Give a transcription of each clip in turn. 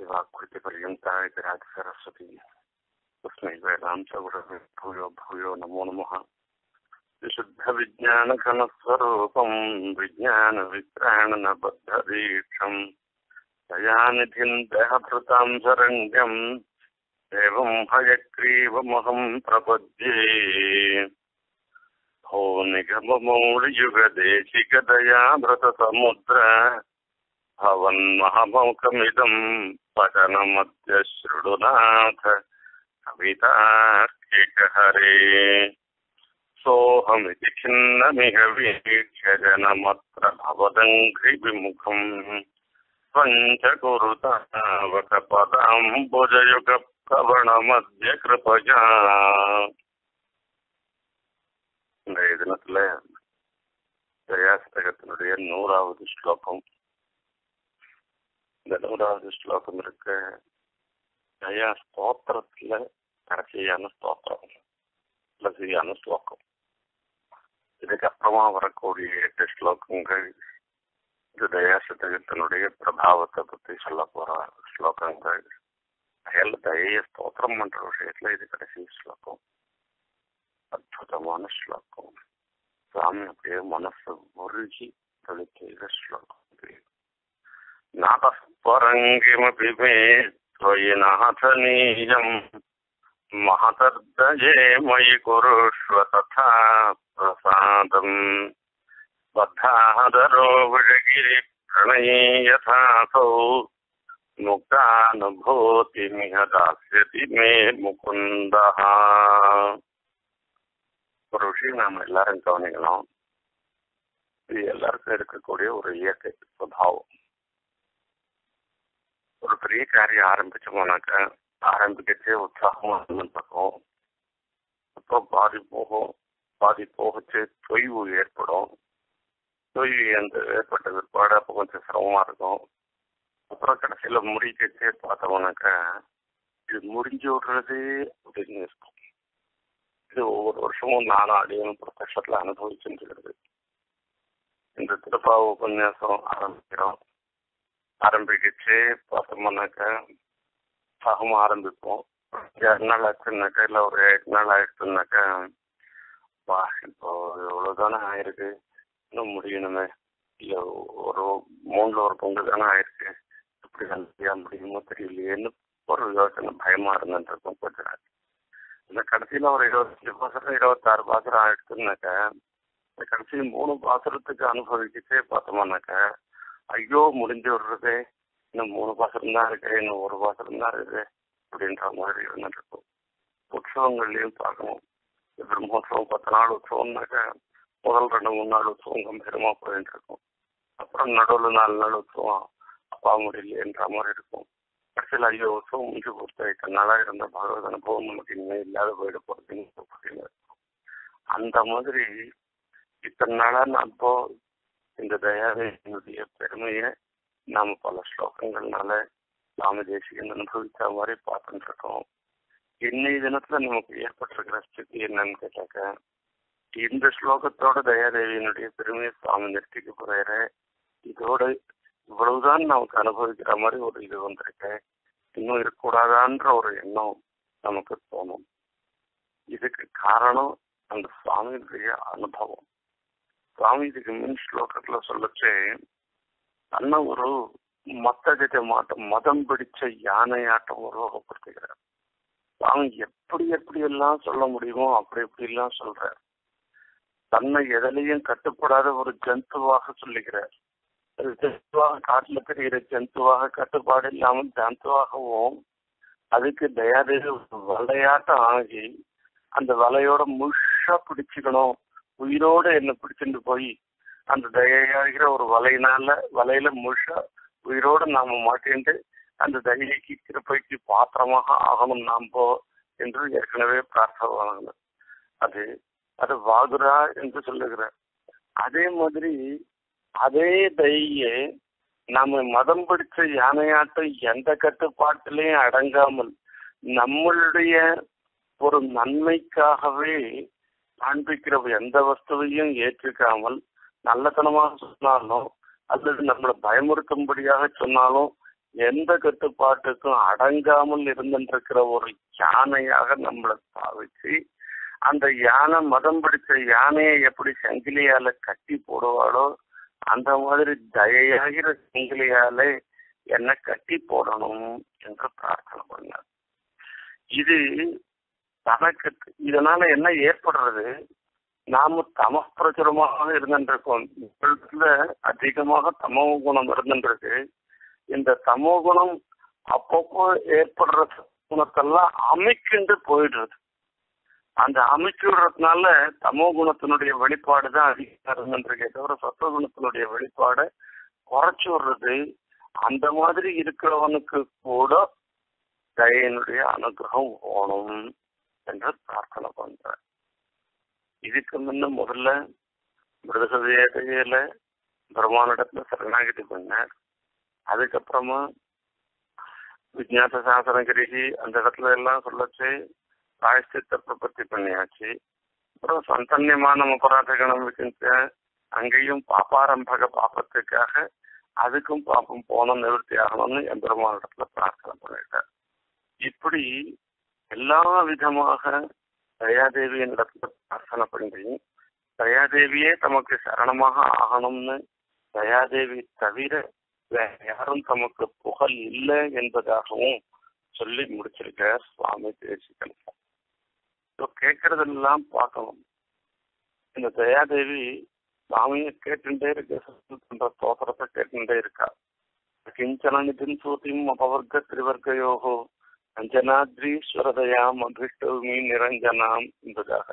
वाक्कृतिपर्यन्ता सरस्वती तस्मै वेदान्तगुरवे भूयो भूयो नमो नमः। विशुद्धविज्ञानघनस्वरूपं विज्ञानवित्राणनबद्धदीक्षं दयानिधिं देहभृतां शरण्यं एवं हयग्रीवमहं प्रपद्ये। हो निगममौलियुगदेशिकदयाभृतसमुद्र भवन्महमौकमिदं पतनमद्य शृणुनाथ कवितार्किकहरे। सोऽहमिति खिन्नमिह वीक्ष्य जनमत्र भवदङ्घ्रिविमुखम् पञ्चकुरुतावकपदाम्बुजयुगप्रवणमद्य कृपया। இன்றைய தினத்துல தயாசதகத்தினுடைய 100வது ஸ்லோகம். இந்த 100வது ஸ்லோகம் இருக்க தயா ஸ்தோத்திரத்துல கடைசியான ஸ்தோத்திரம், கடைசியான ஸ்லோகம். இதுக்கு அப்புறமா வரக்கூடிய 8 ஸ்லோகங்கள் இது தயாசதகத்தினுடைய பிரபாவத்தை பத்தி சொல்ல போற ஸ்லோகங்கள். தய ஸ்தோத்திரம் பண்ற விஷயத்துல இது கடைசி ஸ்லோகம். அற்புதமான ஸ்லோகம். சுவாமி அப்படியே மனசு முருகி தொழிற்கிற ஸ்லோகம். நாதஸ்வரங்கிமபி மே त्वयि नाथनीयं महतर्दये मयि कुरुष्व तथा प्रसादम् बद्धादरो विषगिरि प्रणयी यथासौ मुक्तानुभूतिमिह दास्यति मे मुकुन्दः. ஒரு விஷயம் நாம எல்லாரும் கவனிக்கணும். இது எல்லாருக்கும் இருக்கக்கூடிய ஒரு இயற்கை சுபாவம். ஒரு பெரிய காரியம் ஆரம்பிச்சோம்னாக்க ஆரம்பிக்கச்சே உற்சாகமா இருக்கும். அப்போ பாதி போகச்சு தொய்வு ஏற்படும். தொய்வு அந்த ஏற்பட்ட பிற்பாடு அப்போ கொஞ்சம் சிரமமா இருக்கும். அப்புறம் கடைசியில முடிக்கச்சே பார்த்தோம்னாக்க இது முடிஞ்சு விடுறது அப்படின்னு இருக்கும். இது ஒவ்வொரு வருஷமும் நானும் அடியனும் பிரத்யட்சத்துல அனுபவிச்சுருக்கிறது. இந்த திருப்பாவ உபன்யாசம் ஆரம்பிக்கச்சே பார்த்தோம்னாக்க சகமா ஆரம்பிப்போம். 6 நாள் ஆச்சுன்னாக்கா இல்லை ஒரு 8 நாள் ஆயிடுச்சுனாக்கா இப்போ எவ்வளவுதானே ஆயிருக்கு, இன்னும் முடியணுமே, இல்லை ஒரு 3ல் ஒரு பங்கு தானே ஆயிருக்கு, எப்படி நல்லபடியா முடியுமோ தெரியலையேன்னு ஒரு யோசனை பயமா இருந்துருக்கும் கொஞ்ச நாள். இந்த கடைசியில ஒரு 25 பாசனம் 26 பாசனம் ஆயிடுச்சுன்னாக்கா இந்த கடைசி 3 பாசனத்துக்கு அனுபவிக்கிட்டே பார்த்தோம்னாக்கா ஐயோ முடிஞ்சு விடுறது, இன்னும் 3 பாசனம் தான் இருக்கு, இன்னும் 1 பாசனம் தான் இருக்குது அப்படின்ற மாதிரி இருந்துருக்கும். உற்சவங்கள்லையும் பார்க்கணும். பிரம்மோற்சவம் 10 நாள் உற்சவம்னாக்கா முதல் 2-3 நாள் உற்சவம் கம்பீரமா போயிட்டு இருக்கும். அப்புறம் நடுவில் 4 நாள் உற்சவம் அப்பா முடியலையன்ற மாதிரி இருக்கும். கடைசியில் ஐயோ உற்சவம் முடிஞ்சு கொடுத்த இத்தனை நாளா இருந்த பகவத் அனுபவம் நமக்கு இனிமே இல்லாத போயிட போறதுன்னு இருக்கும். அந்த மாதிரி இத்தனை நாளா அப்போ இந்த தயாவினுடைய பெருமையை நாம பல ஸ்லோகங்கள்னால ராமதேசிகன் அனுபவிச்ச மாதிரி பார்த்துட்டு இருக்கோம். இன்னைய தினத்துல நமக்கு ஏற்பட்டிருக்கிற ஸ்திதி என்னன்னு கேட்டாக்க, இந்த ஸ்லோகத்தோட தயாதேவியினுடைய பெருமையை சுவாமி நிறுத்திக்க போற இதோட இவ்வளவுதான் நமக்கு அனுபவிக்கிற மாதிரி ஒரு இது வந்திருக்க, இன்னும் இருக்கக்கூடாதான்ற ஒரு எண்ணம் நமக்கு தோணும். இதுக்கு காரணம் அந்த சுவாமியுடைய அனுபவம். சுவாமி இதுக்கு மின் ஸ்லோகத்துல சொல்லச்சே அண்ணா ஒரு மத்த மதம் பிடிச்ச யானையாட்டம் உருவகப்படுத்துகிறார். சுவாமி எப்படி எல்லாம் சொல்ல முடியுமோ அப்படி எல்லாம் சொல்றார். தன்னை எதிலையும் கட்டுப்படாத ஒரு ஜந்துவாக சொல்லுகிறார். ஜந்துவாக காட்டுல தெரிகிற ஜந்துவாக கட்டுப்பாடு இல்லாமல் ஜந்துவாகவும் அதுக்கு தயாதேவி வலையாட்டம் ஆகி அந்த வலையோட முழுஷா பிடிச்சுக்கணும், உயிரோடு என்ன பிடிச்சிட்டு போய் அந்த தயாகிற ஒரு வலையில முழுஷா உயிரோடு நாம மாட்டிண்டு அந்த தயைக்கு கிருப்பைக்கு பாத்திரமாக ஆகணும் நாம்போ என்று ஏற்கனவே பிரார்த்தனை. அது வாகுரா என்று சொல்லுகிறார். அதே மாதிரி அதே தயையே நாம மதம் பிடிச்ச யானையாட்டம் எந்த கட்டுப்பாட்டிலையும் அடங்காமல் நம்மளுடைய ஒரு நன்மைக்காகவே காண்பிக்கிற எந்த வஸ்துவையும் ஏற்றுக்காமல் நல்லத்தனமாக சொன்னாலும் அல்லது நம்மளை பயமுறுத்தும்படியாக சொன்னாலும் எந்த கட்டுப்பாட்டுக்கும் அடங்காமல் இருந்துருக்கிற ஒரு யானையாக நம்மளை பாவிச்சு, அந்த யானை மதம் பிடிச்ச யானையை எப்படி சங்கிலியால கட்டி போடுவாளோ அந்த மாதிரி தயையாகிற சங்கிலியாலே என்ன கட்டி போடணும் என்று பிரார்த்தனை பண்ணார். இது தனக்கு இதனால என்ன ஏற்படுறது? நாம தமப்பிரச்சுரமாக இருந்துருக்கோம். உலகத்துல அதிகமாக தமோ குணம் இருந்துருக்கு. இந்த தமோ குணம் அப்பப்போ ஏற்படுற குணத்தெல்லாம் அமைக்கிண்டு போயிடுறது. அந்த அமைச்சு விடுறதுனால தமோ குணத்தினுடைய வெளிப்பாடு தான் அதிகமாக இருந்துருக்கே தவிர சத்துவகுணத்தினுடைய வெளிப்பாடை குறைச்சி விடுறது. அந்த மாதிரி இருக்கிறவனுக்கு கூட தயனுடைய அனுகிரகம் ஓணும் என்று பிரார்த்தனை பண்ற. இதுக்கு முன்ன முதல்ல மிருதசதையில பிரம்மானிடத்துல சரணாகிதி பண்ணார். அதுக்கப்புறமா விஜயாத சாசனகிரிகி அந்த இடத்துல எல்லாம் சொல்லச்சு பிராயஷ்சித்த பிரபத்தி பண்ணியாச்சு. அப்புறம் சந்தன்யமான அபராதகணம் வச்சுட்டு அங்கேயும் பாப்பாரம்பக பாப்பத்துக்காக அதுக்கும் பாப்பம் போன நிவர்த்தி ஆகணும்னு எம்பெருமானிடத்துல பிரார்த்தனை பண்ணிட்டார். இப்படி எல்லா விதமாக தயாதேவியின் இடத்துல பிரார்த்தனை பண்ணி தயாதேவியே தமக்கு சரணமாக ஆகணும்னு தயாதேவி தவிர வேற யாரும் தமக்கு புகழ் இல்லை என்பதாகவும் சொல்லி முடிச்சிருக்கார் சுவாமி தேசிகன். கேட்கறதெல்லாம் பார்க்கணும். இந்த தயாதேவி சுவாமியை கேட்டுட்டே இருக்க பண்ற ஸ்தோத்திரத்தை கேட்டுட்டே இருக்கா. கிஞ்சன நிதின் சூத்தியும் அபவர்க்க திரிவர்க்கயோகோ அஞ்சனாத்ரீஸ்வரதயாம் அபிஷ்டமி நிரஞ்சனாம் என்பதாக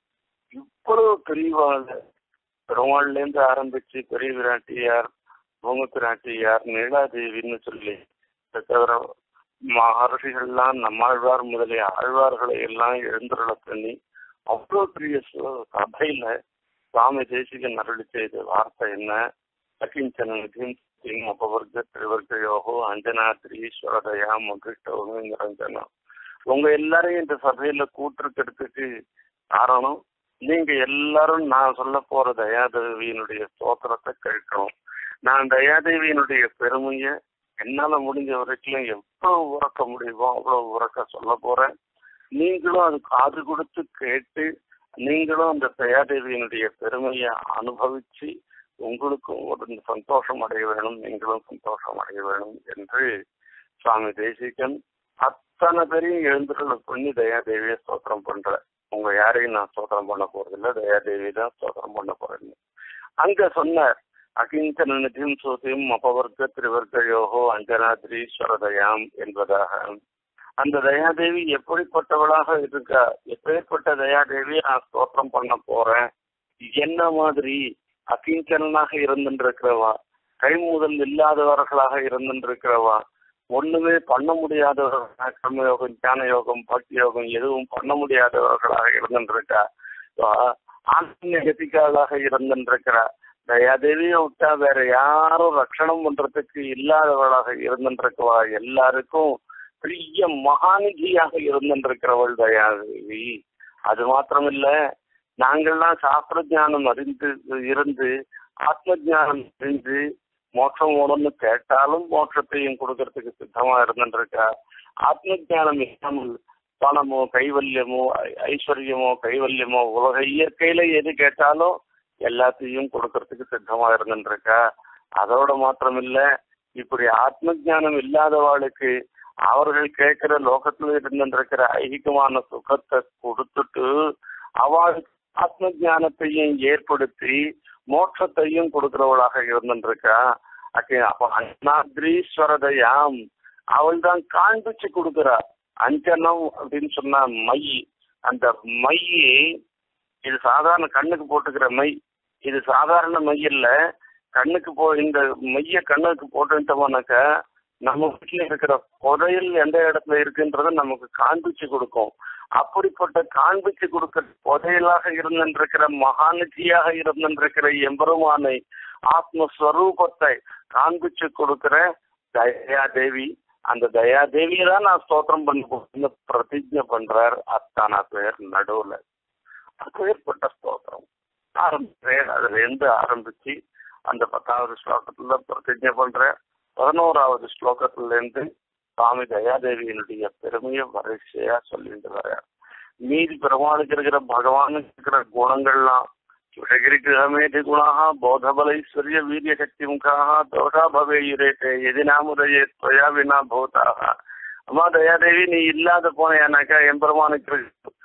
இவ்வளவு பெரியவாழ பெருமாள்லேருந்து ஆரம்பிச்சு பெரிய விராட்டியார், பூமி பிராட்டியார், நீலாதேவின்னு சொல்லி தவிர மகர்ஷிகள்லாம் நம்மாழ்வார் முதலிய ஆழ்வார்களை எல்லாம் எழுந்துருள பண்ணி அவ்வளோ பெரிய சபையில சுவாமி தேசிகன் அருளி செய்த வார்த்தை என்ன? அகிஞ்சனம் அபவர்க்க திரிவர்க்கயோகோ அஞ்சனாத்ரீஸ்வரதயாம் அபிஷ்டமி நிரஞ்சனம். உங்க எல்லாரையும் இந்த சபையில கூட்டிருக்கிறதுக்கு காரணம் நீங்க எல்லாரும் நான் சொல்ல போற தயாதேவியினுடைய ஸ்தோத்திரத்தை கேட்கணும். நான் தயாதேவியினுடைய பெருமையை என்னால முடிஞ்ச வரைக்கும் எவ்வளவு உறக்க முடியுமோ அவ்வளவு உறக்க சொல்ல போறேன். நீங்களும் அது காது கொடுத்து கேட்டு நீங்களும் அந்த தயாதேவியினுடைய பெருமையை அனுபவிச்சு உங்களுக்கும் ஒரு சந்தோஷம் அடைய வேணும், நீங்களும் சந்தோஷம் அடைய வேணும் என்று சுவாமி தேசிகன் அத்தனை பேரையும் எழுந்துள்ள பண்ணி தயாதேவியை ஸ்தோத்திரம் பண்ற. உங்க யாரையும் நான் ஸ்தோத்திரம் பண்ண போறதில்லை, தயாதேவி தான் ஸ்தோத்திரம் பண்ண போறேன்னு அங்க சொன்னார். அகிஞ்சன நிதியும் சூத்தியும் அபவர்க்க திரிவர்க்கயோகோ அஞ்சனாத்ரீஸ்வரதயாம் என்பதாக. அந்த தயாதேவி எப்படிப்பட்டவளாக இருக்கா? எப்பேற்பட்ட தயாதேவியை நான் ஸ்தோத்திரம் பண்ண போறேன்? என்ன மாதிரி அகிஞ்சனாக இருந்துருக்கிறவா, கை முதல் இல்லாதவர்களாக இருந்துருக்கிறவா, ஒண்ணுமே பண்ண முடியாதவர்களாக, கர்மயோகம், ஞான யோகம், பக்தி யோகம் எதுவும் பண்ண முடியாதவர்களாக இருந்துருக்கா, ஆன்மீகத்திகாளாக இருந்துருக்கிறா. தயாதேவியை விட்டா வேற யாரும் ரட்சணம் பண்றதுக்கு இல்லாதவளாக இருந்துருக்கவா, எல்லாருக்கும் பெரிய மகாநிதியாக இருந்துருக்கிறவள் தயாதேவி. அது மாத்திரமில்ல, நாங்கள்லாம் சாஸ்திர ஜானம் அறிந்து இருந்து ஆத்ம ஜானம் அறிந்து மோட்சம் ஓடணும்னு கேட்டாலும் மோட்சத்தையும் கொடுக்கறதுக்கு சித்தமா இருந்துருக்கா. ஆத்ம ஜானம் இல்லாமல் பணமோ கைவல்யமோ ஐஸ்வர்யமோ கைவல்யமோ உலக இயற்கையில எது கேட்டாலும் எல்லாத்தையும் கொடுக்கறதுக்கு சித்தமா இருந்துருக்கா. அதோட மாத்திரமில்ல, இப்படி ஆத்ம ஜானம் இல்லாதவாளுக்கு அவர்கள் கேட்கிற லோகத்துல இருந்துருக்கிற ஐகிகமான சுகத்தை கொடுத்துட்டு அவளுக்கு ஆத்ம ஜானத்தையும் ஏற்படுத்தி மோட்சத்தையும் கொடுக்கிறவளாக இருந்துருக்கா. அப்ப அஞ்சனாத்ரீஸ்வரதயாம் அவள் தான் காண்பிச்சு கொடுக்குறா. அஞ்சனம் அப்படின்னு சொன்னா மை. அந்த மை இது சாதாரண கண்ணுக்கு போட்டுக்கிற மை, இது சாதாரண மை இல்ல. கண்ணுக்கு இந்த மைய கண்ணுக்கு போட்டுட்டோம்னாக்க நம்ம வீட்டுல இருக்கிற புதையல் எந்த இடத்துல இருக்குன்றத நமக்கு காண்பிச்சு கொடுக்கும். அப்படிப்பட்ட காண்பிச்சு கொடுக்கிற புதையலாக இருந்திருக்கிற மகாநிதியாக இருந்திருக்கிற எம்பெருமானை ஆத்மஸ்வரூபத்தை காண்பிச்சு கொடுக்கிற தயாதேவி. அந்த தயாதேவியை தான் நான் ஸ்தோத்திரம் பண்ண பிரதிஜை பண்றார். அத்தானா பேர் நடுவுல அப்பேற்பட்ட ஸ்தோத்திரம் ஆரம்பிக்கிறேன். அதுல இருந்து ஆரம்பிச்சு அந்த 10வது ஸ்லோகத்துல பிரதிஜை பண்ற. 11வது ஸ்லோகத்திலிருந்து சுவாமி தயாதேவியினுடைய பெருமையை வரிசையா சொல்லிட்டு வர. மீதி பெருமாளுக்கு இருக்கிற பகவானுக்கு இருக்கிற குணங்கள்லாம் விஷகிரிகிரகமேதி குணாக போதபலைஸ்வர்ய வீரிய சக்தி முகாக தோஷா பவேயுரேட்டே எதினாமுதையே துவயா வினா பூதாக. அம்மா தயாதேவி, நீ இல்லாத போனேனாக்கா எம்பெருமானுக்கு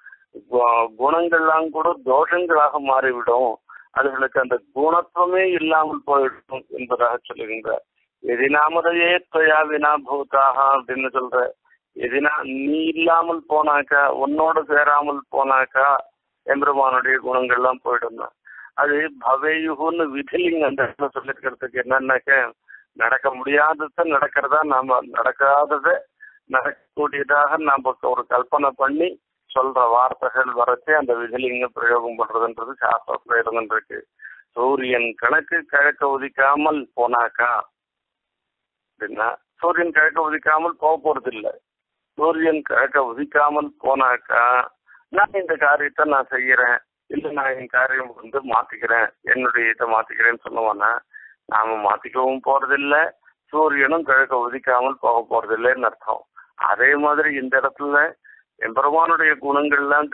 குணங்கள்லாம் கூட தோஷங்களாக மாறிவிடும், அதுகளுக்கு அந்த குணத்துவமே இல்லாமல் போயிடும் என்பதாக சொல்லுகின்றார். எதினாமுதையே துவயா வினா பூதாக அப்படின்னு சொல்ற. எதினா நீ இல்லாமல் போனாக்கா, உன்னோடு சேராமல் போனாக்கா எம்பெருமானுடைய குணங்கள்லாம் போயிடும். அது பவேயுன்னு விதிலிங்க அந்த இடத்துல சொல்லிருக்கிறதுக்கு என்னன்னாக்க, நடக்க முடியாததை நடக்கிறதா, நாம நடக்காததை நடக்கக்கூடியதாக நாம ஒரு கல்பனை பண்ணி சொல்ற வார்த்தைகள் வரச்சே அந்த விதிலிங்க பிரயோகம் பண்றதுன்றது சாஸ்திரத்துல இருந்துருக்கு. சூரியன் கணக்கு கிழக்க உதிக்காமல் போனாக்கா அப்படின்னா, சூரியன் கிழக்க உதிக்காமல் போக போறது இல்லை. சூரியன் கிழக்க உதிக்காமல் போனாக்கா நான் இந்த காரியத்தை நான் செய்யறேன், இல்லை நான் என் காரியம் மாத்திக்கிறேன், என்னுடைய இதை மாத்திக்கிறேன்னு சொல்லுவானா, நாம மாத்திக்கவும் போறதில்லை, சூரியனும் கிழக்க உதிக்காமல் போக போறதில்லைன்னு அர்த்தம். அதே மாதிரி இந்த இடத்துல எம்பெருமானுடைய குணங்கள்லாம்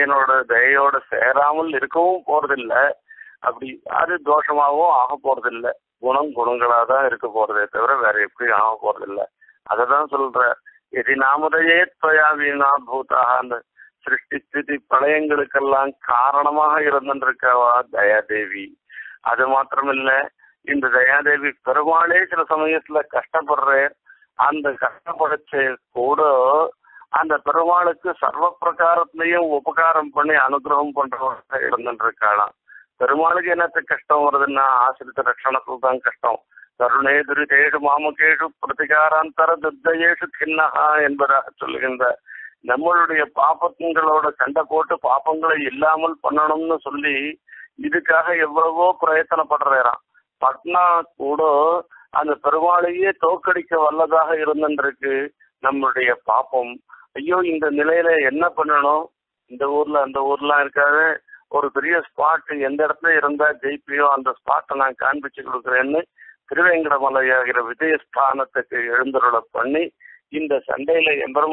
தயையோட சேராமல் இருக்கவும் போறதில்லை. அப்படி அது தோஷமாகவும் ஆக போறதில்லை. குணங்களாதான் இருக்க போறதே தவிர வேற எப்படி ஆக போறதில்லை. அததான் சொல்ற. எதி நாமுதையே துவயா வீணா பூதாக, அந்த சிருஷ்டி ஸ்திதி பிரளயங்களுக்கெல்லாம் காரணமாக இருந்திருக்கவா தயாதேவி. அது மாத்திரமில்ல, இந்த தயாதேவி பெருமாளே சில சமயத்துல கஷ்டப்படுற, அந்த கஷ்டப்படச்ச கூட அந்த பெருமாளுக்கு சர்வ பிரகாரத்திலையும் உபகாரம் பண்ணி அனுகிரகம் பண்றவங்க இருந்துருக்காளாம். பெருமாளுக்கு என்னத்த கஷ்டம் வருதுன்னா, ஆசிரித்த ரட்சணத்துல தான் கஷ்டம். கருணே துரிதேஷு மாமுகேஷு பிரதிகாராந்தர துர்தயேஷு கிண்ணஹா என்பதாக சொல்லுகின்ற, நம்மளுடைய பாப்பங்களோட சண்டை போட்டு பாப்பங்களை இல்லாமல் பண்ணணும்னு சொல்லி இதுக்காக எவ்வளவோ பிரயத்தனப்படுறாராம். பட்னா கூட அந்த பெருமாளையே தோக்கடிக்க வல்லதாக இருந்துருக்கு நம்மளுடைய பாப்பம். ஐயோ, இந்த நிலையில என்ன பண்ணணும், இந்த ஊர்ல அந்த ஊர்லாம் இருக்காது, ஒரு பெரிய ஸ்பாட் எந்த இடத்துல இருந்தா ஜெயிப்பியோ அந்த ஸ்பாட்டை நான் காண்பிச்சு கொடுக்குறேன்னு திருவேங்கடமலையாகிற விஜயஸ்தானத்துக்கு எழுந்தருளை பண்ணி இந்த சண்டையில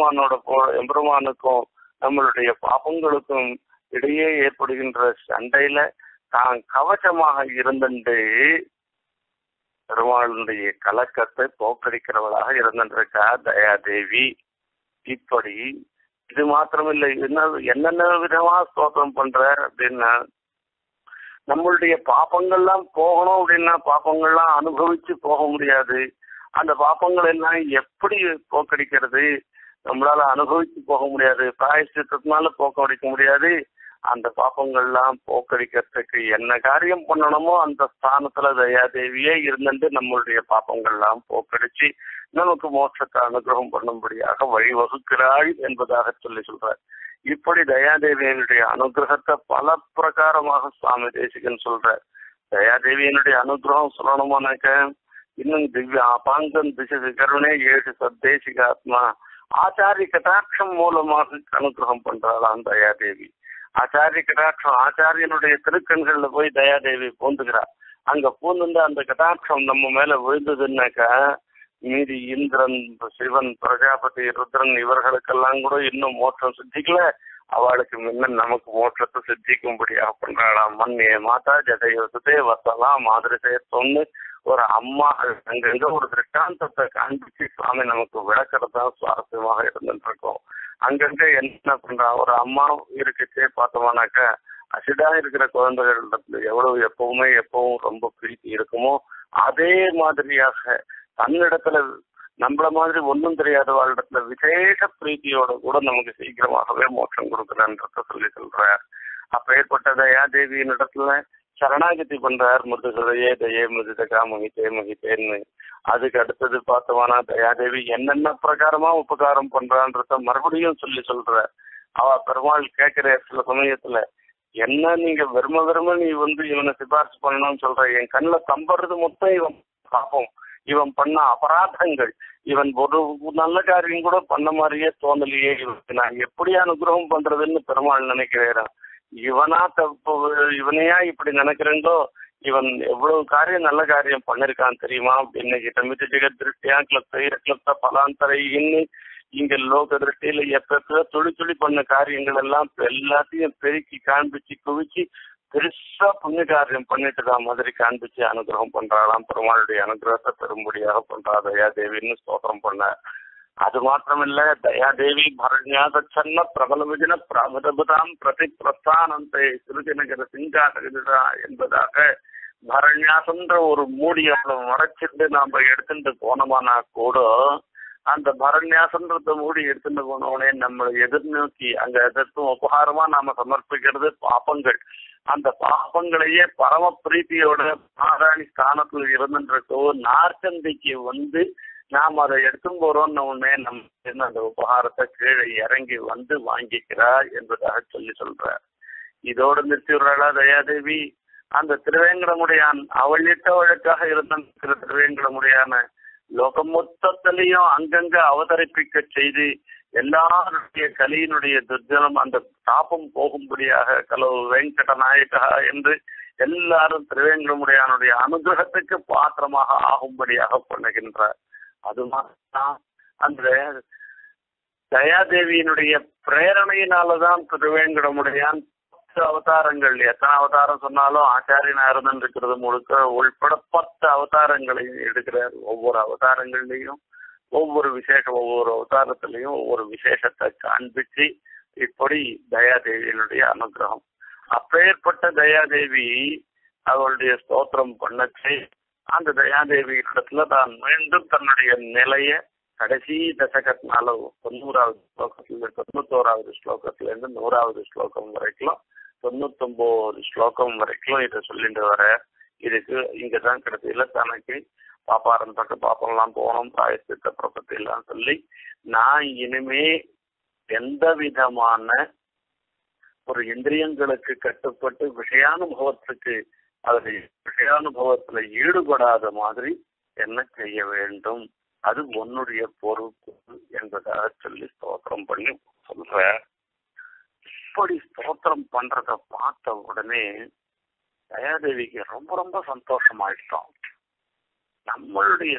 எம்பெருமானுக்கும் நம்மளுடைய பாப்பங்களுக்கும் இடையே ஏற்படுகின்ற சண்டையில தான் கவச்சமாக இருந்துட்டு பெருமாளுடைய கலக்கத்தை போக்கடிக்கிறவளாக இருந்திருக்கா தயாதேவி. இப்படி இது மாத்திரமில்லை, என்னென்ன விதமா ஸ்தோத்திரம் பண்ற அப்படின்னா, நம்மளுடைய பாப்பங்கள்லாம் போகணும் அப்படின்னா பாப்பங்கள்லாம் அனுபவிச்சு போக முடியாது. அந்த பாப்பங்கள் எல்லாம் எப்படி போக்கடிக்கிறது, நம்மளால அனுபவிச்சு போக முடியாது, பிராயஷ்சித்தத்தினால போக்கடிக்க முடியாது. அந்த பாப்பங்கள்லாம் போக்கடிக்கிறதுக்கு என்ன காரியம் பண்ணணுமோ அந்த ஸ்தானத்துல தயாதேவியே இருந்துட்டு நம்மளுடைய பாப்பங்கள்லாம் போக்கடிச்சு நமக்கு மோட்சத்தை அனுகிரகம் பண்ணும்படியாக வழிவகுக்கிறாள் என்பதாக சொல்றார். இப்படி தயாதேவியனுடைய அனுகிரகத்தை பல பிரகாரமாக சுவாமி தேசிகன் சொல்றார். தயாதேவியனுடைய அனுகிரகம் சொல்லணுமானாக்க, இன்னும் திவ்ய அபாங்கம் திசை கருணே ஏழு சத்தேசிகாத்மா ஆச்சாரிய கட்டாட்சம் மூலமாக அனுகிரகம் பண்றாளாம் தயாதேவி. ஆச்சாரிய கட்டாட்சம், ஆச்சாரியனுடைய திருக்கண்கள்ல போய் தயாதேவி பூந்துக்கிறார். அங்க பூந்துட்டு அந்த கட்டாட்சம் நம்ம மேல விழுந்ததுன்னாக்கா மீதி இந்திரன், சிவன், பிரஜாபதி, ருத்ரன் இவர்களுக்கெல்லாம் கூட இன்னும் மோட்சம் சித்திக்கல, அவளுக்கு முன்ன நமக்கு மோட்சத்தை சித்திக்கும்படியாக பண்றாளாம். மண்ணே மாதா ஜதையோதே வசலாம் மாதிரி சேர்த்தோன்னு ஒரு அம்மா அங்கங்க ஒரு திருஷ்டாந்தத்தை காண்பிச்சு சுவாமி நமக்கு விளக்கிறது தான் சுவாரஸ்யமாக இருந்துட்டு இருக்கோம். அங்கங்க என்ன பண்றா, ஒரு அம்மா இருக்குச்சே பார்த்தோம்னாக்கா அசிடா இருக்கிற குழந்தைகளிடத்துல எவ்வளவு எப்பவும் ரொம்ப பிரீத்தி இருக்குமோ அதே மாதிரியாக தன்னிடத்துல நம்மள மாதிரி ஒன்றும் தெரியாத வாழ்இடத்துல விசேஷ பிரீத்தியோட கூட நமக்கு சீக்கிரமாகவே மோட்சம் கொடுக்குறன்றத சொல்லி சொல்றார். அப்ப ஏற்பட்ட தயாதேவியின் இடத்துல சரணாகதி பண்றார். முதுகதையே தயே முதுதகா மகித்தேன்னு. அதுக்கு அடுத்தது பார்த்தோம்னா தயாதேவி என்னென்ன பிரகாரமா உபகாரம் பண்றான்றத மறுபடியும் சொல்ற. அவ பெருமாள் கேட்கிற சில சமயத்துல, என்ன நீங்க வெறும நீ இவனை சிபாரிசு பண்ணணும்னு சொல்ற, என் கண்ணில் தம்புறது மொத்தம் இவன் பாப்போம், இவன் பண்ண அபராதங்கள், இவன் ஒரு நல்ல காரியம் கூட பண்ண மாதிரியே தோணலையே, இவனுக்கு நான் எப்படி அனுகிரகம் பண்றதுன்னு பெருமாள் நினைக்கிறேன். இவனையா இப்படி நினைக்கிறேங்கோ, இவன் எவ்வளவு காரியம் நல்ல காரியம் பண்ணிருக்கான் தெரியுமா? இன்னைக்கு தமிழ் ஜெகத் திருஷ்டியா கிளப்த பலாந்தரை இன்னும் இங்க லோக திருஷ்டியில எப்ப துளி பண்ண காரியங்கள் எல்லாம் எல்லாத்தையும் பெருக்கி காண்பிச்சு குவிச்சு பெருசா புண்ணிய காரியம் பண்ணிட்டுதான் மாதிரி காண்பிச்சு அனுகிரகம் பண்றாளாம். பெருமாளுடைய அனுகிரகத்தை பெரும்படியாக பண்றா தயாதேவின்னு ஸ்தோத்திரம் பண்ண. அது மாத்திரமில்ல, தயாதேவி பரண்யாதச்சன்ன பிரபல விஜன பிரபுதாம் பிரதி பிரஸ்தானந்தை சிறுஜனகர சிங்காதா என்பதாக பரண்யாசன்ற ஒரு மூடிய மறைச்சிட்டு நாம எடுத்துட்டு போனோமானா கூட அந்த பரண்யாசன்றத மூடி எடுத்துட்டு போனோடனே நம்மளை எதிர்நோக்கி அங்க எதற்கும் உபகாரமா நாம சமர்ப்பிக்கிறது பாப்பங்கள். அந்த பாப்பங்களையே பரம பிரீத்தியோட மகாராணி ஸ்தானத்துல இருந்துன்றோ நாற்கந்திக்கு வந்து நாம் அதை எடுத்தும் போறோம்னு நம்ம அந்த உபகாரத்தை கீழே இறங்கி வந்து வாங்கிக்கிறார் என்பதாக சொல்ற. இதோடு நிறுத்தி விடுறாளா தயாதேவி? அந்த திருவேங்கடமுடையான் அவளிட்ட வழக்காக இருந்திருக்கிற திருவேங்கடமுடையான லோகம் மொத்தத்திலையும் அங்கங்க அவதரிப்பிக்க செய்து எல்லாருடைய கலியினுடைய துர்ஜனம் அந்த தாபம் போகும்படியாக கலவு வெங்கட நாயகா என்று எல்லாரும் திருவேங்கடமுடையானுடைய அனுகிரகத்துக்கு பாத்திரமாக ஆகும்படியாக பண்ணுகின்றார். அது மாதிரிதான் அந்த தயாதேவியினுடைய பிரேரணையினாலதான் திருவேங்கடமுடையான் அவதாரங்கள், எத்தனை அவதாரம் சொன்னாலும் ஆச்சாரியனா இருந்திருக்கிறது முழுக்க உள்பட 10 அவதாரங்களை எடுக்கிறார். ஒவ்வொரு அவதாரங்கள்லையும் ஒவ்வொரு அவதாரத்திலையும் ஒவ்வொரு விசேஷத்தை காண்பிச்சு இப்படி தயாதேவியினுடைய அனுகிரகம். அப்பேற்பட்ட தயாதேவி அவளுடைய ஸ்தோத்திரம் பண்ணச்சு அந்த தயாதேவி இடத்துல தான் மீண்டும் தன்னுடைய நிலைய கடைசி தசகத்தினால 90வது ஸ்லோகத்துல 91வது ஸ்லோகத்துல இருந்து 100வது ஸ்லோகம் வரைக்கும் 99 ஸ்லோகம் வரைக்கும் இதை சொல்லிட்டு வர. இதுக்கு இங்கதான் கடைசியில தனக்கு பாப்பாரம் தொட்டு பாப்பெல்லாம் போனோம் பிராயசித்த பிரபத்தி எல்லாம் சொல்லி நான் இனிமே எந்த விதமான ஒரு இந்திரியங்களுக்கு கட்டுப்பட்டு விஷயானுபவத்துக்கு அதனுடைய விஷயானுபவத்துல ஈடுபடாத மாதிரி என்ன செய்ய வேண்டும், அது உன்னுடைய பொறுப்பு என்பதாக சொல்லி ஸ்தோத்திரம் பண்ணி சொல்ற. இப்படி ஸ்தோத்திரம் பண்றத பார்த்த உடனே தயாதேவிக்கு ரொம்ப ரொம்ப சந்தோஷமாயிட்டோம். நம்மளுடைய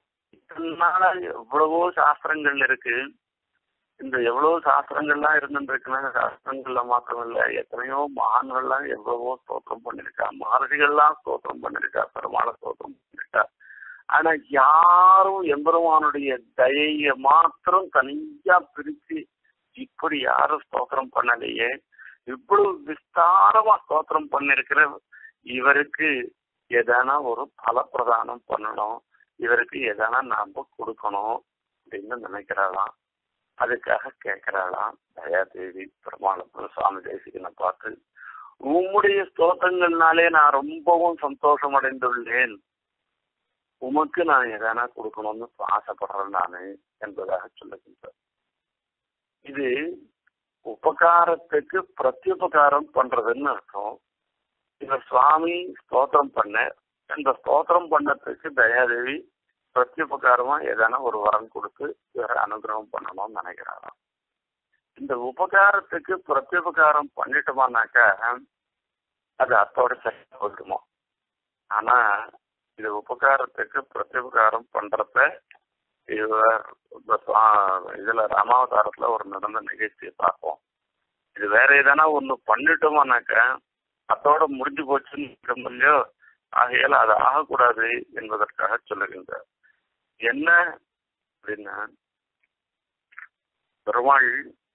எவ்வளவோ சாஸ்திரங்கள் இருக்கு, இந்த எவ்வளவு சாஸ்திரங்கள்லாம் இருந்துருக்குன்னா சாஸ்திரங்கள்ல மாத்திரம் இல்ல, எத்தனையோ மகான்கள்லாம் எவ்வளவோ ஸ்தோத்திரம் பண்ணிருக்கா, மகர்ஷிகள்லாம் ஸ்தோத்திரம் பண்ணிருக்கா, பெருமாளை ஸ்தோத்திரம் பண்ணிருக்கா. ஆனா யாரும் எம்பெருமானுடைய தயைய மாத்திரம் தனியா பிரிச்சு இப்படி யாரும் ஸ்தோத்திரம் பண்ணலையே. இவ்வளவு விஸ்தாரமா ஸ்தோத்திரம் பண்ணிருக்கிற இவருக்கு எதனா ஒரு பலப்பிரதானம் பண்ணணும், இவருக்கு எதனா நாம கொடுக்கணும் அப்படின்னு நினைக்கிறாளாம். அதுக்காக கேட்கிறாளாம் தயாதேவி பெருமாளத்துல சுவாமி தேசிகனை பார்த்து, உம்முடைய ஸ்தோத்திரங்கள்னாலே நான் ரொம்பவும் சந்தோஷம் அடைந்துள்ளேன், உமக்கு நான் எதனா கொடுக்கணும்னு ஆசைப்படுறேன் நானு என்பதாக சொல்லுகின்றார். இது உபகாரத்துக்கு பிரத்யுபகாரம் பண்றதுன்னு அர்த்தம். இவர் சுவாமி ஸ்தோத்திரம் பண்ண, இந்த ஸ்தோத்திரம் பண்ணத்துக்கு தயாதேவி பிரத்யுபகாரமா ஏதான ஒரு வரம் கொடுத்து இவரை அனுகிரகம் பண்ணணும்னு நினைக்கிறாராம். இந்த உபகாரத்துக்கு பிரத்யுபகாரம் பண்ணிட்டோமானாக்கா அது அத்தோட சரியா போயிடுமா. ஆனா இது உபகாரத்துக்கு பிரத்யுபகாரம் பண்றத இதுல ராமாவதாரத்துல ஒரு நடந்த நிகழ்ச்சியை பார்ப்போம். இது வேற ஏதானா ஒண்ணு பண்ணிட்டோமானாக்க அதோட முடிஞ்சு போச்சுன்னு இல்லையோ, ஆகையால அது ஆகக்கூடாது என்பதற்காக சொல்லுகின்றார். என்ன அப்படின்னா, பெருமாள்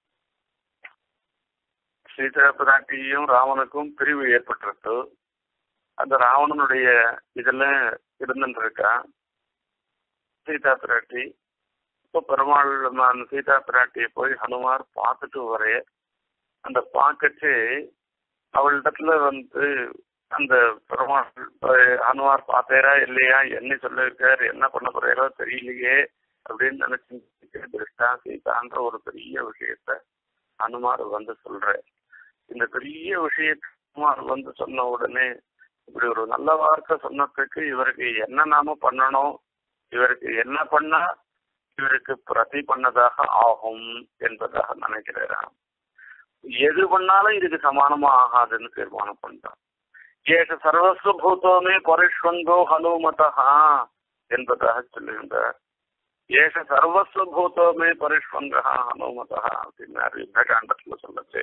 சீதா பிராட்டியும் ராவனுக்கும் பிரிவு ஏற்பட்டிருக்கு. அந்த ராவணனுடைய இதெல்லாம் இருந்துருக்கா சீதா பிராட்டி. இப்போ பெருமாள் சீதா பிராட்டியை போய் ஹனுமார் பார்த்துட்டு வரைய, அந்த பார்க்கச்சு அவளிடத்துல அந்த பெருமாள் ஹனுமார் பார்த்தேரா இல்லையா, என்ன சொல்லிருக்காரு, என்ன பண்ண போறாரோ தெரியலையே அப்படின்னு நினைச்சு திருஷ்டா சீதான்ற ஒரு பெரிய விஷயத்த ஹனுமார் சொல்ற. இந்த பெரிய விஷயத்த ஹனுமார் சொன்ன உடனே இப்படி ஒரு நல்ல வார்த்தை சொன்னதுக்கு இவருக்கு என்ன நாம பண்ணணும், இவருக்கு என்ன பண்ணா இவருக்கு பிரதி பண்ணதாக ஆகும் என்பதாக நினைக்கிறாராம். எது பண்ணாலும் இதுக்கு சமானமா ஆகாதுன்னு தீர்மானம் பண்றான். ஏஷ சர்வஸ்வபூதோமே பரிஷ்வந்தோ ஹனுமதா என்பதாக சொல்லுகின்றார். ஏஷ சர்வஸ்வபூதோமே பரிஷ்வந்தா ஹனுமதா அப்படின்னாரு யுத்தகாண்டத்துல சொல்லச்சு.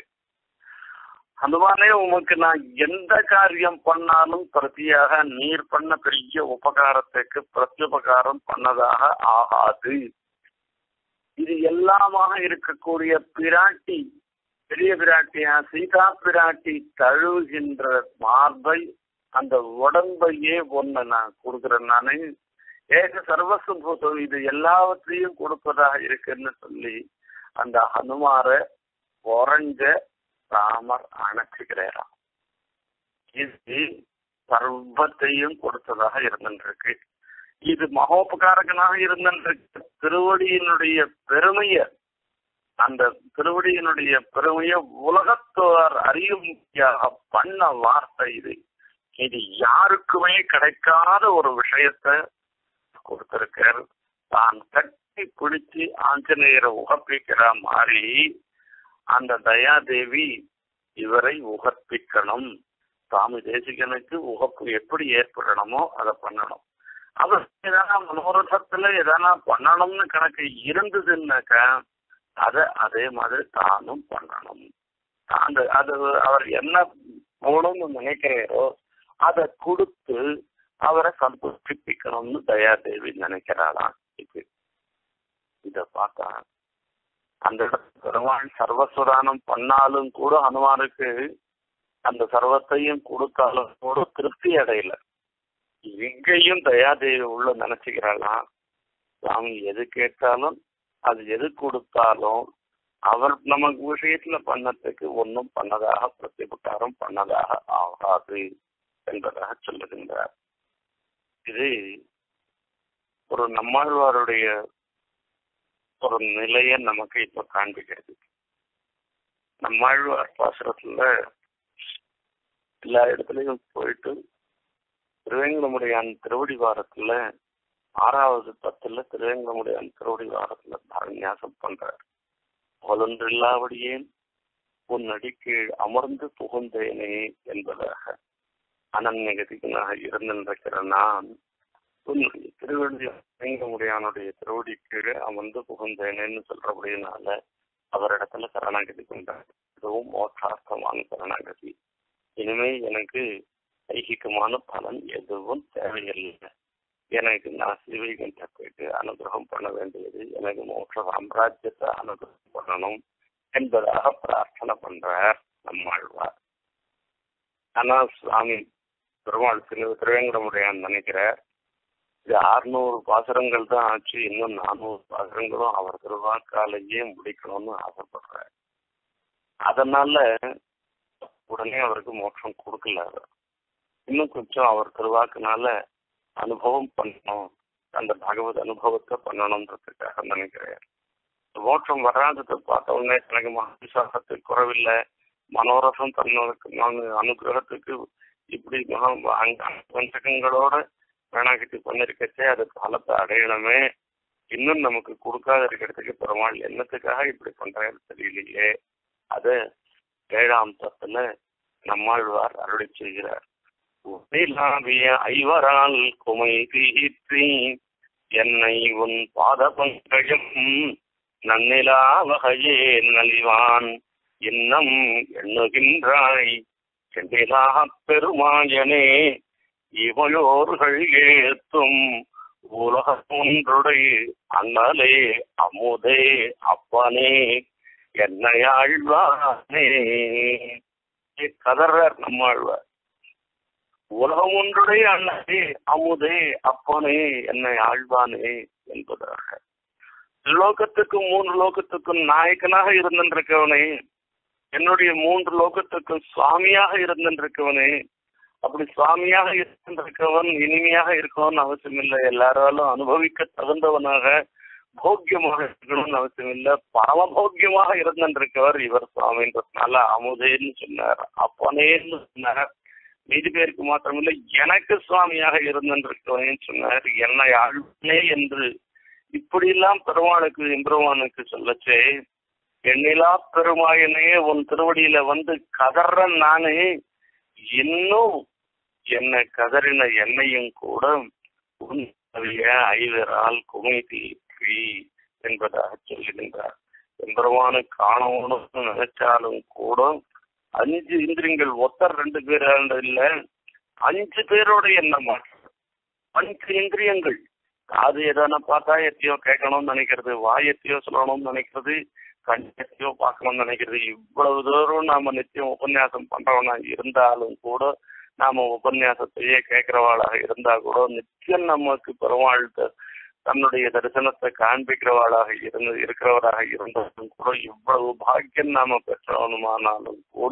ஹனுமானே உமக்கு நான் எந்த காரியம் பண்ணாலும் பிரதியாக நீர் பண்ண பெரிய உபகாரத்துக்கு பிரத்யுபகாரம் பண்ணதாக ஆகாது. இது எல்லாமாக இருக்கக்கூடிய பிராட்டி, பெரிய பிராட்டியா சீதா பிராட்டி தழுவுகின்ற மார்பை, அந்த உடம்பையே ஒண்ணு நான் கொடுக்குறேன். நானு ஏக சர்வசுபூதம் இது எல்லாவற்றையும் கொடுப்பதாக இருக்குன்னு சொல்லி அந்த ஹனுமார உறைஞ்ச ராமர் அணைச்சுக்கிறாராம். இது சர்வத்தையும் கொடுத்ததாக இருந்திருக்கு. இது மகோபகாரகனாக இருந்திருக்கு. திருவடியினுடைய பெருமைய, அந்த திருவடியினுடைய பெருமைய உலகத்தோர் அறியும்படியாக பண்ண வார்த்தை இது. இது யாருக்குமே கிடைக்காத ஒரு விஷயத்த கொடுத்திருக்கார். தான் கட்டி பிடிச்சி ஆஞ்சநேயரை உகப்பிக்கிற மாதிரி அந்த தயாதேவி இவரை உகப்பிக்கணும். சுவாமி தேசிகனுக்கு உகப்பு எப்படி ஏற்படணுமோ அதை பண்ணணும். அவர் எதனா மனோரதத்துல எதனா பண்ணணும்னு கணக்கு இருந்ததுன்னாக்கா அதை அதே மாதிரி தானும் பண்ணணும். அந்த அது அவர் என்ன போகணும்னு நினைக்கிறாரோ அதை கொடுத்து அவரை சந்தோஷிப்பிக்கணும்னு தயாதேவி நினைக்கிறாளாம். இத பார்த்தா அந்த பெருமாள் சர்வஸ்வதானம் பண்ணாலும் கூட ஹனுமானுக்கு அந்த சர்வத்தையும் கொடுத்தாலும் கூட திருப்தி அடையல. இங்கேயும் தயாதேவி உள்ள நினைச்சுக்கிறாளாம், சுவாமி எது கேட்டாலும் அது எது கொடுத்தாலும் அவர் நமக்கு விஷயத்துல பண்ணத்துக்கு ஒன்றும் பண்ணதாக பிரத்யுபகாரம் பண்ணதாக ஆகாது என்பதாக சொல்லுகின்றார். இது ஒரு நம்மாழ்வாருடைய ஒரு நிலைய நமக்கு இப்ப காண்பிக்கிறது. நம்மாழ்வார் பாசுரத்துல எல்லா இடத்துலயும் போயிட்டு திருவேங்கடமுடையான் திருவடி வாரத்துல 6வது பத்துல திருவேங்கடமுடையான் திருவடி வாரத்துல பரநியாசம் பண்றார். புகழொன்றில்லாவடியேன் உன் அடிக்கீழ் அமர்ந்து புகுந்தேனே என்பதாக அனன்யகதிகனாக இருந்திருக்கிற நான் உன்னுடைய திருவேங்கடமுடையானுடைய திருவடி கீழே அமர்ந்து புகுந்தேனேன்னு சொல்றபடினால அவரிடத்துல சரணாகதி கொண்டார். இதுவும் மோட்சார்த்தமான சரணாகதி. இனிமே எனக்கு ஐகிகமான பலன் எதுவும் தேவையில்லை. எனக்கு நான் சிவைகண்ட போயிட்டு அனுகிரகம் பண்ண வேண்டியது, எனக்கு மோட்ச சாம்ராஜ்யத்தை அனுகிரகம் பண்ணணும் என்பதாக பிரார்த்தனை பண்றார் நம்மாழ்வார். ஆனா சுவாமி பெருமாள் திருவேங்கடமுடையான் நினைக்கிறார், இது 600 பாசுரங்கள் தான் ஆச்சு, இன்னும் 400 பாசுரங்களும் அவர் திருவாக்காலேயே முடிக்கணும்னு ஆசைப்படுறார். அதனால உடனே அவருக்கு மோட்சம் கொடுக்கல. இன்னும் கொஞ்சம் அவர் திருவாக்குனால அனுபவம் பண்ணணும், அந்த பகவத் அனுபவத்தை பண்ணணும்ன்றதுக்காக நினைக்கிறார். மோட்சம் வராததை பார்த்த உடனே எனக்கு மகாவிசுவாசத்துக்கு குறவில்லை, மனோரசம் தன்னோருக்கு அனுகிரகத்துக்கு இப்படி பஞ்சகங்களோட வேணாக்கிட்டு பண்ணிருக்கச்சே அது காலத்தை அடையணுமே, இன்னும் நமக்கு கொடுக்காத இருக்கிறதுக்கு பெருமாள் என்னத்துக்காக இப்படி பண்றாரு தெரியலையே. அத 7ஆம் தத்துல நம்மாழ்வார் அருளி செய்கிறார். ஐவரால் குமை தீற்றி என்னை உன் பாத பங்கயம் நன்னிலா வகையே நலிவான் இன்னம் எண்ணுகின்றாய் சென்னிலா பெருமாயனே இவையோர்கள் ஏத்தும் உலகம் ஒன்றுடைய அண்ணலே அமுதே அப்பனே என்னை ஆழ்வானே. கதறார் நம்மாழ்வார். உலகம் ஒன்றுடைய அண்ணலே அமுதே அப்பனே என்னை ஆழ்வானே என்பதாக லோகத்துக்கும் 3 லோகத்துக்கும் நாயக்கனாக இருந்திருக்கவனே, என்னுடைய 3 லோகத்துக்கும் சுவாமியாக இருந்திருக்கவனே. அப்படி சுவாமியாக இருந்திருக்கவன் இனிமையாக இருக்கணும்னு அவசியம் இல்லை, எல்லாராலும் அனுபவிக்க தகுந்தவனாக போக்கியமாக இருக்கணும்னு அவசியம் இல்லை, பரமபோக்கியமாக இருந்திருக்கவர் இவர் சுவாமின்றதுனால அமுதேன்னு சொன்னார், அப்பனேன்னு சொன்னார். மீதி பேருக்கு மாத்திரமில்லை எனக்கு சுவாமியாக இருந்திருக்கவனேன்னு சொன்னார், என்னை ஆழ்வனே என்று இப்படி எல்லாம் பெருமானுக்கு எம்பெருமானுக்கு சொல்லச்சே, எண்ணிலா பெருமாயனே உன் திருவடியில வந்து கதற நானே இன்னும் என்னை கதறின என்னையும் கூட ஐவரால் குமைதி என்பதாக சொல்லுகின்றார். எம்பெருமானு காணணும்னு நினைச்சாலும் கூட 5 இந்திரியங்கள் ஒத்தர் 2 பேர் இல்ல 5 பேரோட என்ன மாற்றம். 5 இந்திரியங்கள். காது எதான பார்த்தா எத்தையோ கேட்கணும்னு நினைக்கிறது, வாயத்தையோ சொல்லணும்னு நினைக்கிறது, கண்ணத்தையோ பார்க்கணும்னு நினைக்கிறது. இவ்வளவு தூரம் நாம நிச்சயம் உபன்யாசம் பண்றவனா இருந்தாலும் கூட, நாம உபன்யாசத்தையே கேட்கிறவாளாக இருந்தா கூட, நிச்சயம் நமக்கு பெருமாள் தன்னுடைய தரிசனத்தை காண்பிக்கிறவாளாக இருக்கிறவராக இருந்தாலும் கூட, இவ்வளவு பாக்கியம் நாம பெற்றவனுமானாலும் கூட,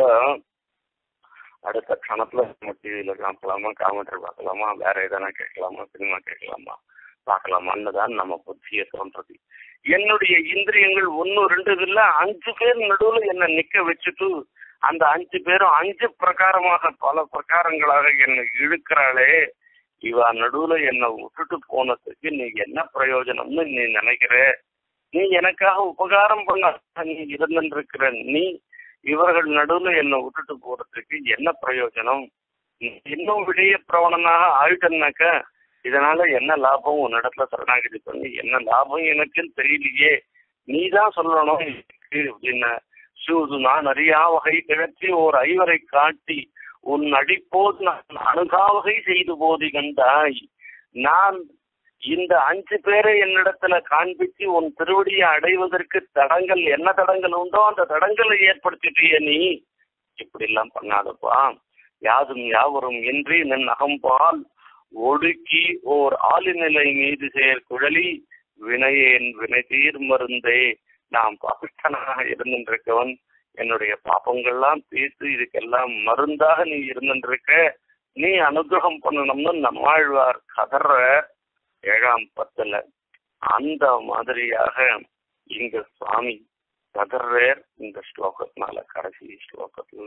அடுத்த க்ஷணத்துல நம்ம டிவியில பார்க்கலாமா, காமெண்ட்ரி பார்க்கலாமா, வேற எதனா கேட்கலாமா, சினிமா கேட்கலாமா, பார்க்கலாமான்னு தான் நம்ம புத்தியை தோன்றது. என்னுடைய இந்திரியங்கள் 1 2 இல்ல 5 பேர் நடுவுல என்ன நிக்க வச்சுட்டு, அந்த 5 பேரும் 5 பிரகாரமாக பல பிரகாரங்களாக என்னை இழுக்கிறாளே, இவ நடுவுல என்னை விட்டுட்டு போனதுக்கு நீ என்ன பிரயோஜனம்னு நீ நினைக்கிற? நீ எனக்காக உபகாரம் பண்ண நீ இருந்திருக்கிற நீ இவர்கள் நடுவுல என்னை விட்டுட்டு போறதுக்கு என்ன பிரயோஜனம்? இன்னும் விடைய பிரவணனாக ஆயிட்டனாக்க இதனால என்ன லாபம்? உன்னிடத்துல சரணாகதி பண்ணி என்ன லாபம் எனக்குன்னு தெரியலையே, நீதான் சொல்லணும் அப்படின்னு. சூது நான் அறியா வகை கிளர்ச்சி ஓர் ஐவரை காட்டி உன் அடிப்போது நான் அணுகாவகை செய்து போதி கண்டாய். நான் இந்த 5 பேரை என்னிடத்துல காண்பிச்சு உன் திருவடியை அடைவதற்கு தடங்கள் என்ன தடங்கள் உண்டோ அந்த தடங்களை ஏற்படுத்திட்டிய நீ. இப்படி எல்லாம் பண்ணாதப்பா. யாதும் யாவரும் இன்றி நின் அகம்பால் ஒடுக்கி ஓர் ஆளிநிலை மீது குழலி வினையேன் வினை தீர் மருந்தே. நாம் பாபிஷ்டனாக இருந்திருக்கவன், என்னுடைய பாப்பங்கள்லாம் தீர்த்து இதுக்கெல்லாம் மருந்தாக நீ இருந்திருக்க, நீ அனுகிரகம் பண்ணணும்னு நம்மாழ்வார் கதற 7ஆம் பத்துல. அந்த மாதிரியாக இங்க சுவாமி கதர்றார் இந்த ஸ்லோகத்தினால. கடைசி ஸ்லோகத்துல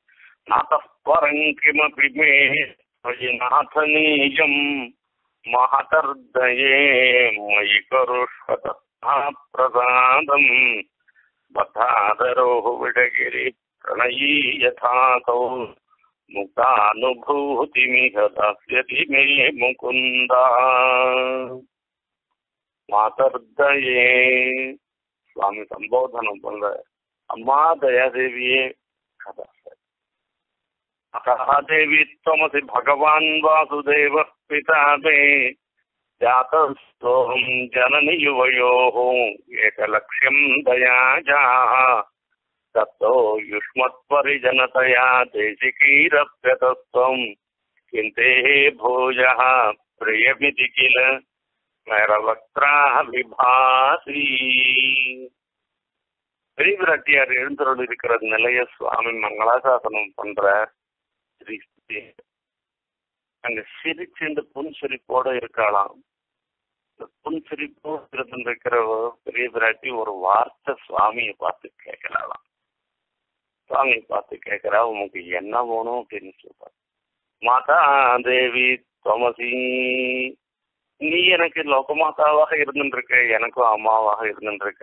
நாதப்பரங்கிமபி மே நாதனீயம் மகதர்தயே மயி கருஷ்வத பிரசாதம் பதாதரோ விடகிரி பிரணயீ யதாசௌ முக்தானுபூதிமிஹ தாஸ்யதி மே முகுந்தா. மாதர்தயே சுவாமி சம்போதனம் பண்ற அம்மா தயாதேவியே கதா. தேவி त्वमसि भगवान् वासुदेवः पिता मे जातस्तोऽहं जननि युवयोः एकलक्ष्यं दयायाः ततो युष्मत्परिजनतया देशिकीरप्यतस्त्वं किन्ते भूयः प्रियमिति किल मैरवक्त्रा विभासी. பெரியபிராட்டியார் எழுந்தருள் இருக்கிற நிலைய சுவாமி மங்களாசாசனம் பண்ற. அங்க சிரிச்சு இந்த புன்சிரிப்போட இருக்கலாம். இந்த புன்சிரிப்போடு இருந்திருக்கிற பெரிய பிராட்டி ஒரு வார்த்தை சுவாமியை பார்த்து கேட்கலாம். சுவாமியை பார்த்து கேட்கிறா, உனக்கு என்ன வேணும் அப்படின்னு சொல்றாரு. மாதா தேவி தமசி, நீ எனக்கு லோகமாதாவாக இருந்துருக்க, எனக்கும் அம்மாவாக இருந்துருக்க.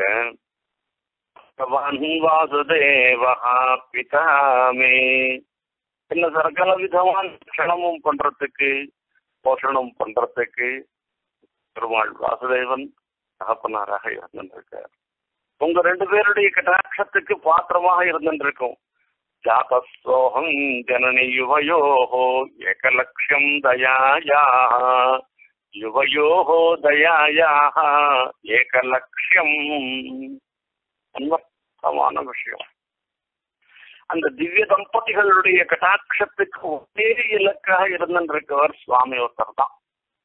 வாசுதேவா பிதாமே, என்ன சகல விதமான க்ஷணமும் பண்றதுக்கு போஷணம் பண்றதுக்கு பெருமாள் வாசுதேவன் தகப்பனாராக இருந்திருக்கார். உங்க 2 பேருடைய கடாட்சத்துக்கு பாத்திரமாக இருந்திருக்கும். ஜாதஸ்தோஹம் ஜனனி யுவயோஹோ ஏகலக்ஷ்யம் தயாயாஹ, யுவயோஹோ தயாயாஹ ஏகலக்ஷ்யம். அன்வர்த்தமான விஷயம். அந்த திவ்ய தம்பதிகளுடைய கடாட்சத்துக்கு ஒரே இலக்காக இருந்திருக்கவர் சுவாமி ஒருத்தர் தான்.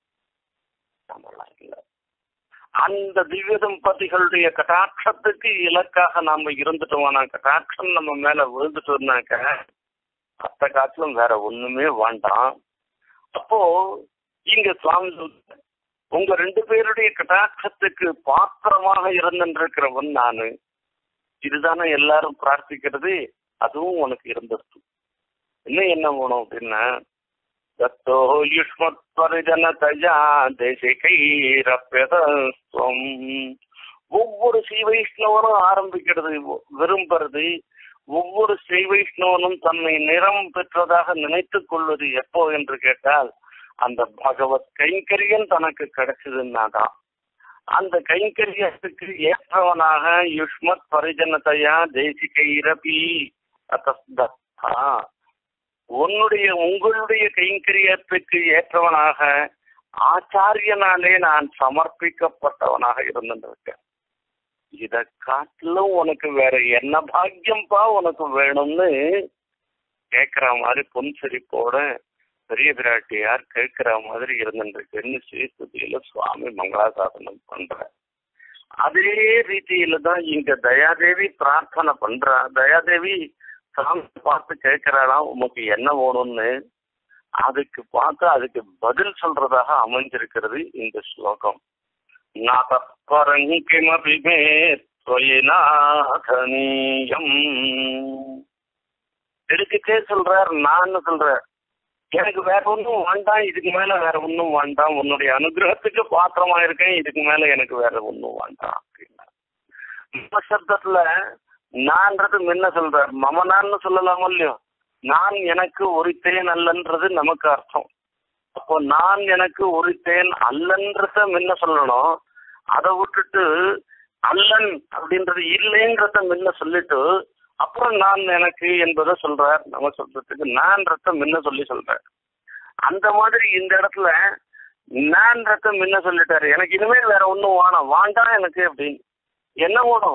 அந்த திவ்ய தம்பதிகளுடைய கடாட்சத்துக்கு இலக்காக நாம இருந்துட்டோம்னா, கடாட்சம் நம்ம மேல விழுந்துட்டோம்னாக்க அத்த காட்டிலும் வேற ஒண்ணுமே வேண்டாம். அப்போ இங்க சுவாமி உங்க 2 பேருடைய கடாட்சத்துக்கு பாத்திரமாக இருந்திருக்கிறவன் நானு. இதுதானே எல்லாரும் பிரார்த்திக்கிறது. அதுவும் உனக்கு இருந்துருச்சு. இன்னும் என்ன வேணும் அப்படின்னா, தத்தோ யுஷ்மத் பரிஜனதயா தேசிகைரப்யதஸ்வம். ஒவ்வொரு ஸ்ரீ வைஷ்ணவரும் ஆரம்பிக்கிறது விரும்புறது ஒவ்வொரு ஸ்ரீ வைஷ்ணவனும் தன்னை நிறம் பெற்றதாக நினைத்துக் கொள்வது எப்போ என்று கேட்டால் அந்த பகவத் கைங்கரியம் தனக்கு கிடைச்சதுன்னா தான். அந்த கைங்கரியத்துக்கு ஏற்றவனாக யுஷ்மத் பரிஜனதையா தேசிகைரபி அத்தஸ்தா உங்களுடைய கைங்கரியத்துக்கு ஏற்றவனாக ஆச்சாரியனாலே நான் சமர்ப்பிக்கப்பட்டவனாக இருந்திருக்கேன். இத காட்டிலும் உனக்கு வேற என்ன பாக்கியம்பா உனக்கு வேணும்னு கேட்கிற மாதிரி பொன் சிரிப்போட பெரிய பிராட்டியார் கேட்கிற மாதிரி இருந்துருக்குன்னு ஸ்ரீஸ்துதியில சுவாமி மங்களாசாசனம் பண்ற. அதே ரீதியில தான் இங்க தயாதேவி பிரார்த்தனை பண்றா. தயாதேவி சாமி பார்த்து கேட்கிறாளாம் உமக்கு என்ன வேணும்னு. அதுக்கு பதில் சொல்றதாக அமைஞ்சிருக்கிறது இந்த ஸ்லோகம். எடுக்கச்சே சொல்றார், நான் சொல்றேன் எனக்கு வேற ஒன்றும் வேண்டாம், இதுக்கு மேல வேற ஒன்றும் வேண்டாம், உன்னுடைய அனுகிரகத்துக்கு பாத்திரமா இருக்கேன், இதுக்கு மேல எனக்கு வேற ஒன்றும் வேண்டாம் அப்படின்னா. சப்தத்துல நான்றது முன்ன சொல்றார், மமனான்னு சொல்லலாமோ இல்லையோ, நான் எனக்கு ஒருத்தேன் அல்லன்றது நமக்கு அர்த்தம். அப்போ நான் எனக்கு ஒருத்தேன் அல்லன்றத முன்ன சொல்லணும். அதை விட்டுட்டு அல்லன் அப்படின்றது இல்லைன்றத முன்ன சொல்லிட்டு அப்புறம் நான் எனக்கு என்பதை சொல்றார். நம்ம சொல்றதுக்கு நான்றத முன்ன சொல்லி சொல்றார். அந்த மாதிரி இந்த இடத்துல நான்றத முன்ன சொல்லிட்டாரு. எனக்கு இனிமேல் வேற ஒன்றும் வேண்டாம் எனக்கு அப்படின்னு. என்ன வேணும்?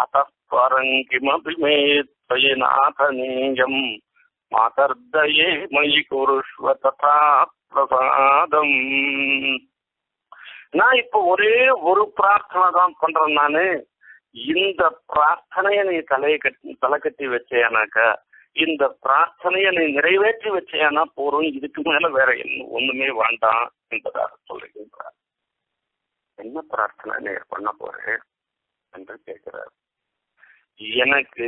அத்தரங்கிமபிமேத்வயநாதநீயம் மாதர்தயே மயி குருஷ்வ ததா பிரசாதம். நான் இப்ப ஒரே ஒரு பிரார்த்தனை தான் பண்றேன். நானு இந்த பிரார்த்தனைய நீ தலை கட்டி வச்சேனாக்கா, இந்த பிரார்த்தனைய நீ நிறைவேற்றி வச்சேனா போறோம், இதுக்கு மேல வேற ஒண்ணுமே வேண்டாம் என்பதாக சொல்லுகின்றார். என்ன பிரார்த்தனை நீ பண்ண போறேன் என்று கேட்கிறார். எனக்கு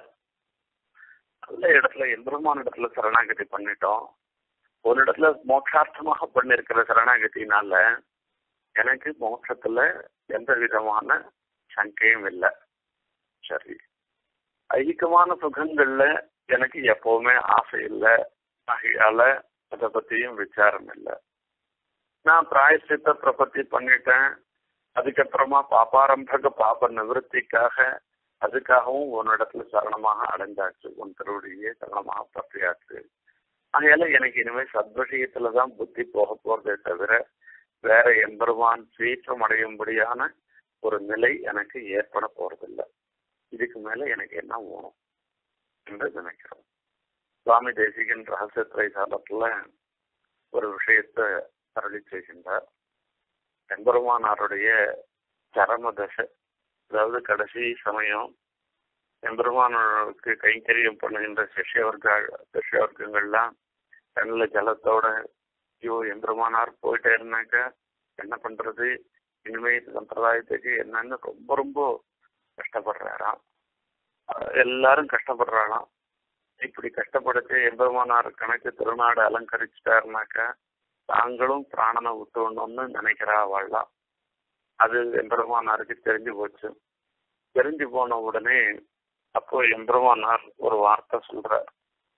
நல்ல இடத்துல எம்பெருமான இடத்துல சரணாகதி பண்ணிட்டோம். ஒரு இடத்துல மோட்சார்த்தமாக பண்ணிருக்கிற சரணாகதினால எனக்கு மோட்சத்துல எந்த விதமான சங்கையும் இல்லை. சரி, ஐகிகமான சுகங்கள்ல எனக்கு எப்பவுமே ஆசை இல்லை, ஆகையால அதை பத்தியும் விசாரம் இல்லை. நான் பிராயசித்த பிரபத்தி பண்ணிட்டேன். அதுக்கப்புறமா பாபாரம்பக பாப நிவர்த்திக்காக அதுக்காகவும் உன்னிடத்துல சரணமாக அடைந்தாச்சு, உன் திருவடியே சரணமாக பற்றியாச்சு. ஆகையால எனக்கு இனிமேல் சத்வஷயத்துலதான் புத்தி போக போறதே தவிர வேற எம்பெருமான் சீற்றம் அடையும்படியான ஒரு நிலை எனக்கு ஏற்பட போறதில்லை. இதுக்கு மேல எனக்கு என்ன வேணும் என்று நினைக்கிறோம். சுவாமி தேசிகன் ரகசிய திரைசாலத்துல ஒரு விஷயத்தை அருளி செய்கின்றார். எம்பெருமானாருடைய சரம தசை, அதாவது கடைசி சமயம், எம்பெருமானுக்கு கைங்கரியம் பண்ணுகின்ற சிஷ்யவர்க்கங்கள்லாம் கண்ணில் ஜலத்தோட ஐயோ எம்பெருமானார் போயிட்டே இருந்தாக்க என்ன பண்றது, இனிமே சம்பிரதாயத்துக்கு என்னன்னு ரொம்ப ரொம்ப கஷ்டப்படுறாராம். எல்லாரும் கஷ்டப்படுறாளாம். இப்படி கஷ்டப்படுத்து எம்பெருமானார் கணக்கு திருநாடு அலங்கரிச்சுட்டாருனாக்கா தாங்களும் பிராணனை விட்டுணும்னு நினைக்கிறா அவள்லாம். அது எம்பெருமானாருக்கு தெரிஞ்சு போச்சு. தெரிஞ்சு போன உடனே அப்போ எம்பெருமானார் ஒரு வார்த்தை சொல்றார்.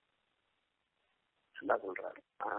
என்ன சொல்றாரு?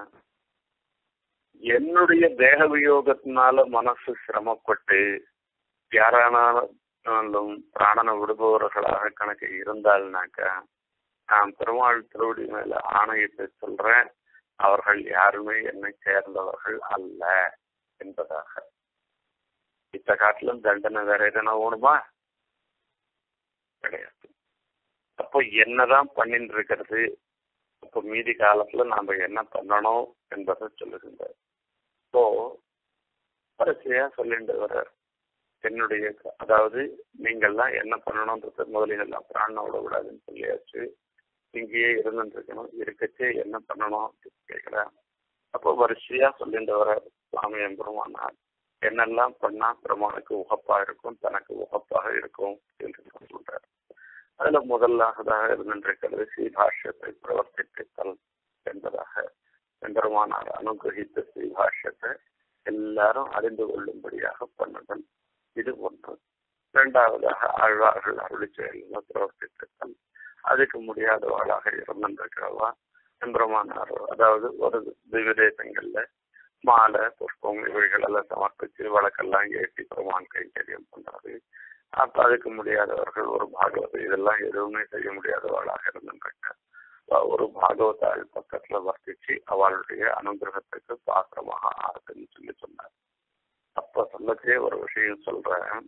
என்னுடைய தேக வியோகத்தினால மனசு சிரமப்பட்டு யாரானாலும் பிராணனை விடுபவர்களாக கணக்கு இருந்தால்னாக்கா நான் பெருமாள் திருவடி மேல ஆணையத்தை சொல்றேன், அவர்கள் யாருமே என்னை சேர்ந்தவர்கள் அல்ல என்பதாக. இத்த காட்டிலும் தண்டனை வேற எதனா ஓணுமா? கிடையாது. அப்போ என்னதான் பண்ணிட்டு இருக்கிறது, அப்போ மீதி காலத்துல நாம என்ன பண்ணணும் என்பதை சொல்லுகின்றார். இப்போ வரிசையா சொல்லிட்டு வர என்னுடைய, அதாவது நீங்கள்லாம் என்ன பண்ணணும்ன்றது முதலீங்கெல்லாம் பிராணனை விட விடாதுன்னு சொல்லியாச்சு, இங்கேயே இருந்துட்டு இருக்கணும், இருக்கச்சே என்ன பண்ணணும் கேட்கிறேன். அப்போ வரிசையா சொல்லிட்டு வர சுவாமி எம்பெருமானார் என்னெல்லாம் பண்ணா பெருமானுக்கு உகப்பா இருக்கும், தனக்கு உகப்பாக இருக்கும் என்று சொல்றார். அதுல முதலாவதாக இருந்திருக்கிறது ஸ்ரீபாஷ்யத்தை பிரவர்த்தித்தல் என்பதாக. எம்பெருமானார் அனுகிரகித்த ஸ்ரீபாஷ்யத்தை எல்லாரும் அறிந்து கொள்ளும்படியாக பண்ணுதல், இது ஒன்று. இரண்டாவதாக ஆழ்வார்கள் அருளி செயல்களை பிரவர்த்தித்தல். அதுக்கு முடியாதவளாக இருந்திருக்கிறவா எம்பெருமானார், அதாவது ஒரு திவ்ய தேசங்கள்ல மாலை புஷ்பம் இவைகளெல்லாம் சமர்ப்பிச்சு வழக்கெல்லாம் ஏற்றி பெருமான் கைங்கரியம் பண்றது. அப்ப அதுக்கு முடியாதவர்கள் ஒரு பாகவத இதெல்லாம் எதுவுமே செய்ய முடியாதவளாக இருந்திருக்க ஒரு பாகவதாள் பக்கத்துல வர்த்திச்சு அவளுடைய அனுகிரகத்துக்கு பாத்திரமாக ஆறுதுன்னு சொல்லி சொன்னார். அப்ப சொல்லச்சே ஒரு விஷயம் சொல்றேன்.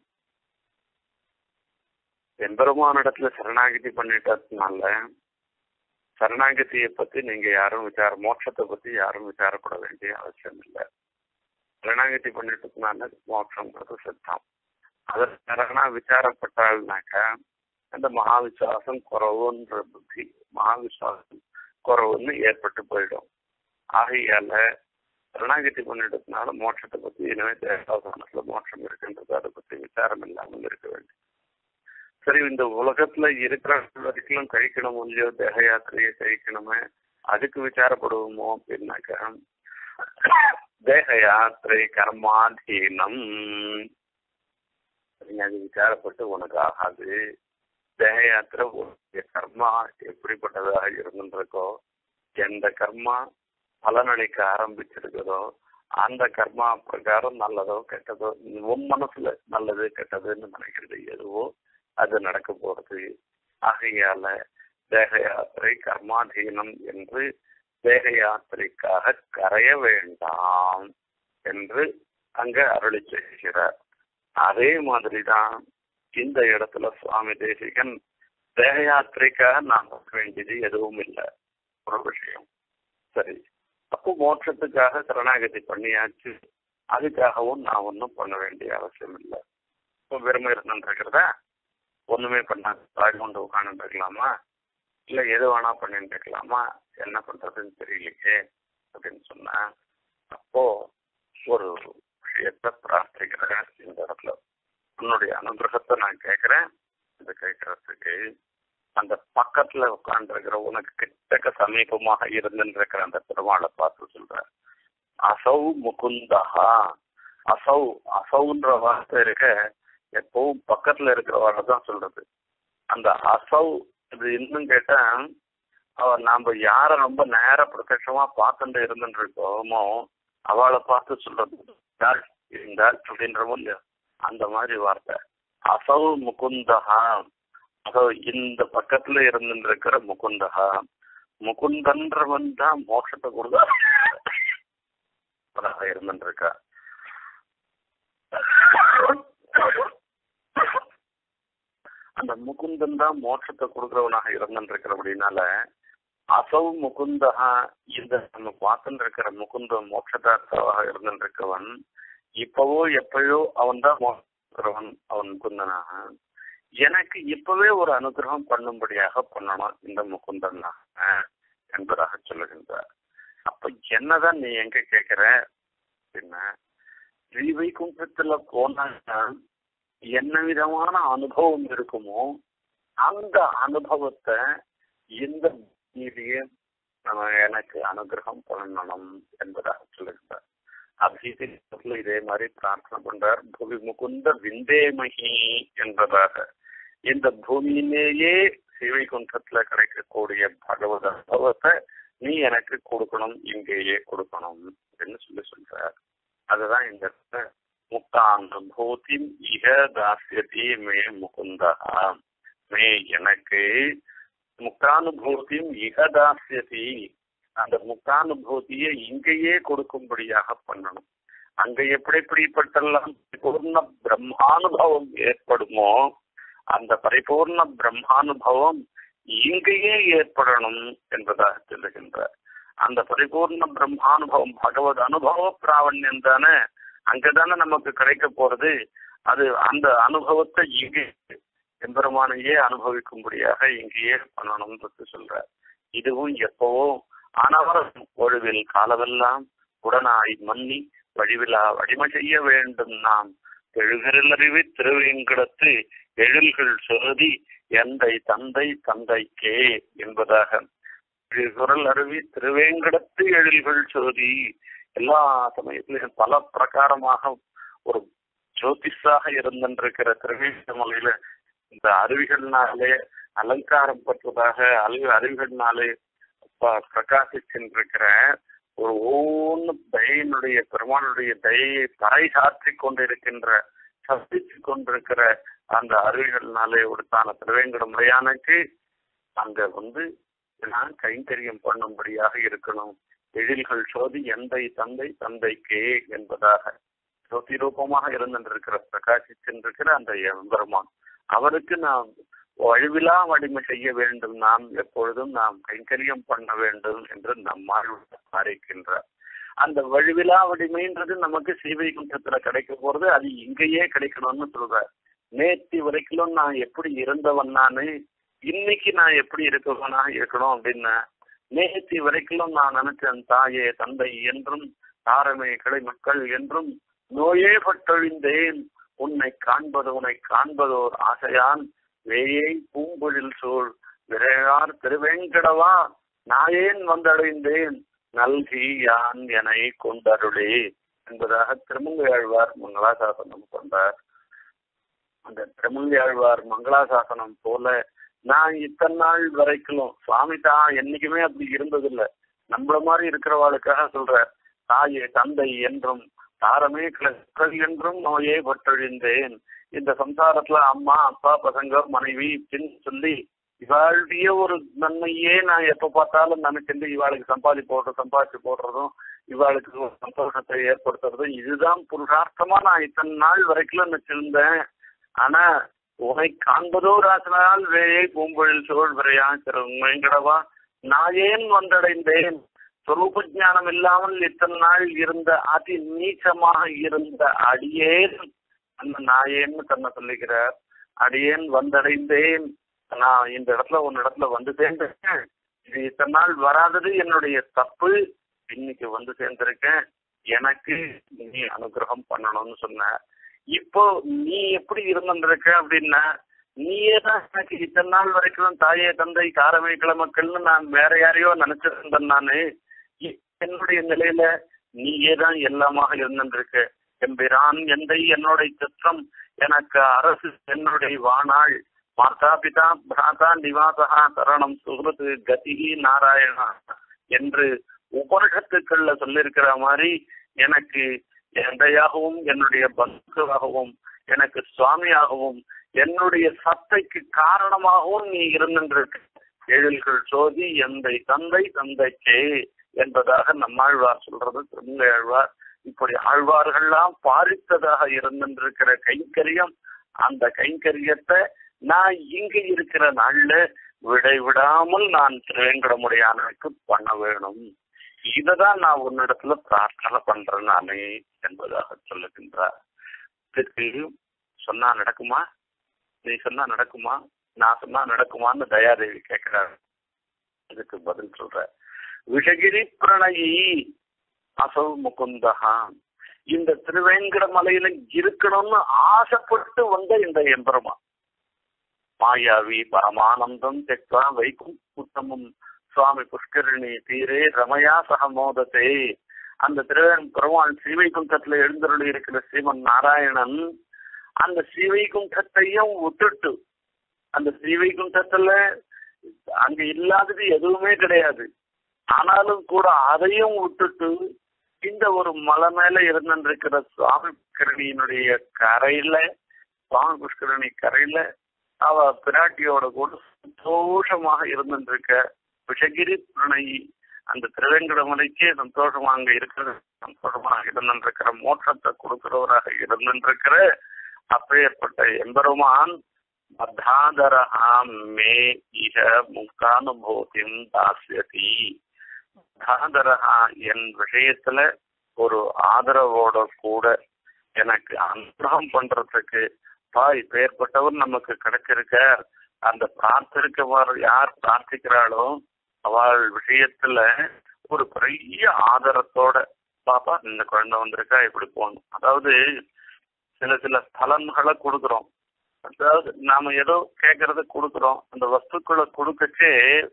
எம்பெருமானிடத்துல சரணாகிதி பண்ணிட்டதுனால சரணாகதியை பத்தி நீங்க யாரும் மோட்சத்தை பத்தி யாரும் விசாரப்பட வேண்டிய அவசியம் இல்லை. சரணாகதி பண்ணிட்டதுனால மோட்சம்ன்றது சித்தம். அதற்கான விசாரப்பட்டாள்னாக்கா அந்த மகாவிசுவாசம் குறவுன்ற புத்தி மகாவிசுவாசம் குறவுன்னு ஏற்பட்டு போயிடும். ஆகையால சரணாகதி பண்ணிட்டதுனால மோட்சத்தை பத்தி இனிமே தேவதாசனத்துல மோட்சம் இருக்குன்றது அதை பத்தி விசாரம் இல்லாமல் இருக்க வேண்டும். சரி, இந்த உலகத்துல இருக்கிற வரைக்கும் கழிக்கணும் இல்லையோ, தேக யாத்திரையை கழிக்கணுமே, அதுக்கு விசாரப்படுவோமோ அப்படின்னாக்கா தேக யாத்திரை கர்மாதீனம். அது விசாரப்பட்டு உனக்கு ஆகாது. தேக யாத்திரை கர்மா எப்படிப்பட்டதாக இருந்துருக்கோ, எந்த கர்மா பலனளிக்க ஆரம்பிச்சிருக்கிறதோ அந்த கர்மா பிரகாரம் நல்லதோ கெட்டதோ உன் மனசுல நல்லது கெட்டதுன்னு நினைக்கிறது எதுவோ அது நடக்க போறது. ஆகையால தேக யாத்திரை கர்மாதீனம் என்று தேக யாத்திரைக்காக கரைய வேண்டாம் என்று அங்க அருளி செய்கிறார். அதே மாதிரிதான் இந்த இடத்துல சுவாமி தேசிகன் தேக யாத்திரைக்காக நான் பார்க்க வேண்டியது எதுவும் இல்லை ஒரு விஷயம். சரி, அப்போ மோட்சத்துக்காக சரணாகதி பண்ணியாச்சு, அதுக்காகவும் நான் ஒன்றும் பண்ண வேண்டிய அவசியம் இல்லை. இப்போ வெறுமை இருந்துருக்கிறத ஒண்ணுமே பண்ணாது தாய் கொண்டு உட்காந்து இருக்கலாமா, இல்லை எது வேணா பண்ணிட்டு இருக்கலாமா, என்ன பண்றதுன்னு தெரியலையே அப்படின்னு சொன்னா அப்போ ஒரு விஷயத்தை பிரார்த்திக்கிறேன். இந்த இடத்துல உன்னுடைய அனுகிரகத்தை நான் கேட்கிறேன். இதை கேட்கறதுக்கு அந்த பக்கத்துல உட்காந்துருக்கிற உனக்கு கிட்டக்க சமீபமாக இருந்துருக்கிற அந்த பெருமாளை பார்த்து சொல்ற, அசௌ முகுந்தஹா. அசௌன்ற வார்த்தை இருக்க எப்பவும் பக்கத்துல இருக்கிறவாளை தான் சொல்றது. அந்த அசௌ இது இன்னும் கேட்டா நாம யார ரொம்ப நேர பிரத்யட்சமா பார்த்துட்டு இருந்துட்டு இருக்கோமோ அவளை பார்த்து சொல்றது இருந்தால் அப்படின்றமோ இல்லையா, அந்த மாதிரி வார்த்தை அசௌ முகுந்தஹா. அதோ இந்த பக்கத்துல இருந்துட்டு இருக்கிற முகுந்தஹா. முகுந்தன்றவன் தான் மோட்சத்தை கொடுத்தா இருந்துட்டு இருக்கா. அந்த முகுந்தன் தான் மோட்சத்தை கொடுக்கிறவனாக இருந்துருக்கிற அப்படின்னால அசௌ முகுந்தஹா. இந்த நம்ம பார்த்துட்டு இருக்கிற முகுந்த மோட்சதார்த்தவாக இருந்துருக்கவன் இப்பவோ எப்பயோ அவன் தான் மோட்சவன். அவன் முகுந்தனாக எனக்கு இப்பவே ஒரு அனுகிரகம் பண்ணும்படியாக பண்ணணும் இந்த முகுந்தனாக என்பதாக சொல்லுகின்றார். அப்ப என்னதான் நீ எங்க கேட்கிற அப்படின்னா, ஸ்ரீவைகுண்டத்துல போனாக்கா என்ன விதமான அனுபவம் இருக்குமோ அந்த அனுபவத்தை இந்த பூமியிலேயே நம்ம எனக்கு அனுகிரகம் பண்ணணும் என்பதாக சொல்லுகிறார். அபிஷேகத்துல இதே மாதிரி பிரார்த்தனை பண்றார். பூமி முகுந்த விந்தேமகி என்பதாக இந்த பூமியிலேயே ஸ்ரீவைகுண்டத்துல கிடைக்கக்கூடிய பகவத அனுபவத்தை நீ எனக்கு கொடுக்கணும், இங்கேயே கொடுக்கணும் அப்படின்னு சொல்றார். அதுதான் இந்த முக்தானுபூதி இக தாஸ்யதி மே முகுந்தா. மே எனக்கு முக்தானுபூதி இக தாஸ்யதி, அந்த முக்தானுபூதியை இங்கேயே கொடுக்கும்படியாக பண்ணணும். அங்க எப்படிப்பட்டெல்லாம் பரிபூர்ண பிரம்மானுபவம் ஏற்படுமோ அந்த பரிபூர்ண பிரம்மானுபவம் இங்கேயே ஏற்படணும் என்பதாக சொல்லுகின்றார். அந்த பரிபூர்ண பிரம்மானுபவம் பகவத் அனுபவ பிராவண்யம் தானே, அங்கதானே நமக்கு கிடைக்க போறது. அது அந்த அனுபவத்தை இங்கே எம்பெருமானையே அனுபவிக்கும்படியாக இங்கேயே பண்ணணும்னு சொல்ற. இதுவும் எப்பவோ ஆனவரம் ஒழுவில் காலவெல்லாம் உடனாய் மன்னி வழிவிழா வடிமை செய்ய வேண்டும் நாம் எழுகிறறிவி திருவேங்கடத்து எழில்கள் சொருதி எந்தை தந்தை தந்தைக்கே என்பதாக குரல் அருவி திருவேங்கடத்து எழில்கள் சோதி. எல்லா சமயத்திலையும் பல பிரகாரமாக ஒரு ஜோதிஷாக இருந்திருக்கிற திருவேங்கடமலையில இந்த அருவிகள்னாலே அலங்காரம் பெற்றதாக அறிவுகளினாலே பிரகாசிச்சிருக்கிற ஒரு ஒவ்வொன்று தயனுடைய பெருமானுடைய தயையை பறைசாற்றி கொண்டிருக்கின்ற சந்திச்சு கொண்டிருக்கிற அந்த அறிவுகளினாலே உடுத்தான திருவேங்கடமுடையானுக்கு அங்க நான் கைங்கரியம் பண்ணும்படியாக இருக்கணும். எழில்கள் சோதி எந்தை தந்தை தந்தைக்கே என்பதாக சோதி ரூபமாக இருந்திருக்கிற பிரகாசிச்சிருக்கிற அந்த எம்பெருமான் அவருக்கு நாம் வழுவிலா வடிமை செய்ய வேண்டும், நாம் எப்பொழுதும் நாம் கைங்கரியம் பண்ண வேண்டும் என்று நம்மால் அறிக்கின்றார். அந்த வழுவிலா வடிமைன்றது நமக்கு ஸ்ரீவைகுண்டத்துல கிடைக்க போறது, அது இங்கேயே கிடைக்கணும்னு சொல்றார். நேற்று வரைக்கும் நான் எப்படி இருந்தவன் நானு, இன்னைக்கு நான் எப்படி இருக்கவனா இருக்கணும் அப்படின்னா, நேற்று வரைக்கும் நான் நினைச்சேன் தாயே தந்தை என்றும் தாரமே கிளை மக்கள் என்றும் நோயே பட்டொழிந்தேன், உன்னை காண்பதோர் ஆசையான் வேயை பூம்பொழில் சூழ் விரையார் திருவேங்கடவா நாயேன் வந்தடைந்தேன் நல்கி யான் என கொண்டருளே என்பதாக திருமங்கையாழ்வார் மங்களாசாசனம் கொண்டார். அந்த திருமங்கையாழ்வார் மங்களாசாசனம் போல நான் இத்தனை நாள் வரைக்கும் சுவாமி தான் என்னைக்குமே அப்படி இருந்ததில்லை. நம்மள மாதிரி இருக்கிறவாளுக்காக சொல்ற தாயே தந்தை என்றும் தாரமே கிளர்கள் என்றும் நோயே பட்டொழிந்தேன். இந்த சம்சாரத்துல அம்மா அப்பா பசங்க மனைவி பின் சொல்லி இவாளுடைய ஒரு நன்மையே நான் எப்ப பார்த்தாலும் நினைச்சிருந்து இவாளுக்கு சம்பாதிச்சு போடுறதும் இவாளுக்கு ஒரு சந்தோஷத்தை ஏற்படுத்துறதும் இதுதான் புருஷார்த்தமா நான் இத்தனை நாள் வரைக்கும் நினைச்சிருந்தேன். ஆனா உன்னை காண்பதோ ராசனால் வேயை பூம்பொழில் சோழ் விரையா திருவேங்கடவா நாயேன் வந்தடைந்தேன். சொரூப ஞானம் இல்லாமல் இத்தனை நாள் இருந்த அதி நீச்சமாக இருந்த அடியேன் அந்த நாயேன்னு தன்னை சொல்லிக்கிறார். அடியேன் வந்தடைந்தேன், நான் இந்த இடத்துல உன் இடத்துல வந்து சேர்ந்திருக்கேன், இது இத்தனை நாள் வராதது என்னுடைய தப்பு, இன்னைக்கு வந்து சேர்ந்திருக்கேன், எனக்கு நீ அனுகிரகம் பண்ணணும்னு சொன்ன. இப்போ நீ எப்படி இருந்திருக்க அப்படின்னா, நீயே தான் எனக்கு இத்தனை நாள் வரைக்கும் தாயே தந்தை காரமே கிளமக்கள்னு நான் வேற யாரையோ நினைச்சிருந்தேன். நானு என்னுடைய நிலையில நீயே தான் எல்லாமாக இருந்திருக்க. எம்பிரான் எந்தை என்னுடைய சித்திரம், எனக்கு அரசு என்னுடைய வானாள், மாதா பிதா பிராதா நிவாசகா சரணம் சுகிருத்து கதிகி நாராயணா என்று உபனிஷத்துக்கள்ல சொல்லியிருக்கிற மாதிரி எனக்கு எந்தையாகவும் என்னுடைய பந்துவாகவும் எனக்கு சுவாமியாகவும் என்னுடைய சத்தைக்கு காரணமாகவும் நீ இருந்திருக்க. எழில்கள் சோதி எந்தை தந்தை தந்தைக்கே என்பதாக நம்மாழ்வார் சொல்றது திருமங்கையாழ்வார். இப்படி ஆழ்வார்கள்லாம் பாரித்ததாக இருந்திருக்கிற கைங்கரியம், அந்த கைங்கரியத்தை நான் இங்க இருக்கிற நாள்ல விடாமல் நான் திருவேங்கடமுடையானுக்கு பண்ண வேணும். இததான் நான் உன்னிடத்துல பிரார்த்தனை பண்றேன் நானே என்பதாக சொல்லுகின்றார். சொன்னா நடக்குமா, நீ சொன்னா நடக்குமா, நான் சொன்னா நடக்குமான்னு தயாதேவி கேட்கிறார். இதுக்கு பதில் சொல்ற, விஷகிரி பிரணயி அசௌ முகுந்தகா, இந்த திருவேங்கட மலையில இருக்கணும்னு ஆசைப்பட்டு வந்த இந்த எம்பெருமான் மாயாவி பரமானந்தம் தெக்வா வைக்கும் உத்தமும் சுவாமி புஷ்கரணி தீரே ரமயா சகமோதத்தை. அந்த பெருமாள் ஸ்ரீவைகுண்டத்துல எழுந்தருளி இருக்கிற ஸ்ரீமன் நாராயணன் அந்த ஸ்ரீவைகுண்டத்தையும் விட்டுட்டு, அந்த ஸ்ரீவைகுண்டத்துல அங்க இல்லாதது எதுவுமே கிடையாது, ஆனாலும் கூட அதையும் விட்டுட்டு இந்த ஒரு மலை மேல இருந்திருக்கிற சுவாமி புஷ்கரணியினுடைய கரையில, சுவாமி புஷ்கரணி கரையில அவ பிராட்டியோட கூட சந்தோஷமாக இருந்திருக்க. விஷகிரி பிரணயி, அந்த திருவேங்கடமலைக்கே சந்தோஷமா அங்க இருக்கிற சந்தோஷமாக இருந்திருக்கிற மோட்சத்தை கொடுக்கிறவராக இருந்திருக்கிற அப்பேற்பட்ட எம்பெருமான் மத்தாதரஹாம் மே இஹ முக்தானுபூதிம் தாஸ்யதி. மத்தாதரஹா, என் விஷயத்துல ஒரு ஆதரவோட கூட எனக்கு அனுகிரகம் பண்றதுக்கு இப்பேற்பட்டவர் நமக்கு கிடைச்சிருக்க. அந்த பிரார்த்திருக்கவர் யார் பிரார்த்திக்கிறாளோ அவள் விஷயத்துல ஒரு பெரிய ஆதரத்தோட, பாப்பா இந்த குழந்தை வந்திருக்கா இப்படி போகணும். அதாவது சில பலன்களை கொடுக்குறோம், அதாவது நாம ஏதோ கேட்கறத கொடுக்குறோம், அந்த வஸ்துக்களை கொடுக்கச்சே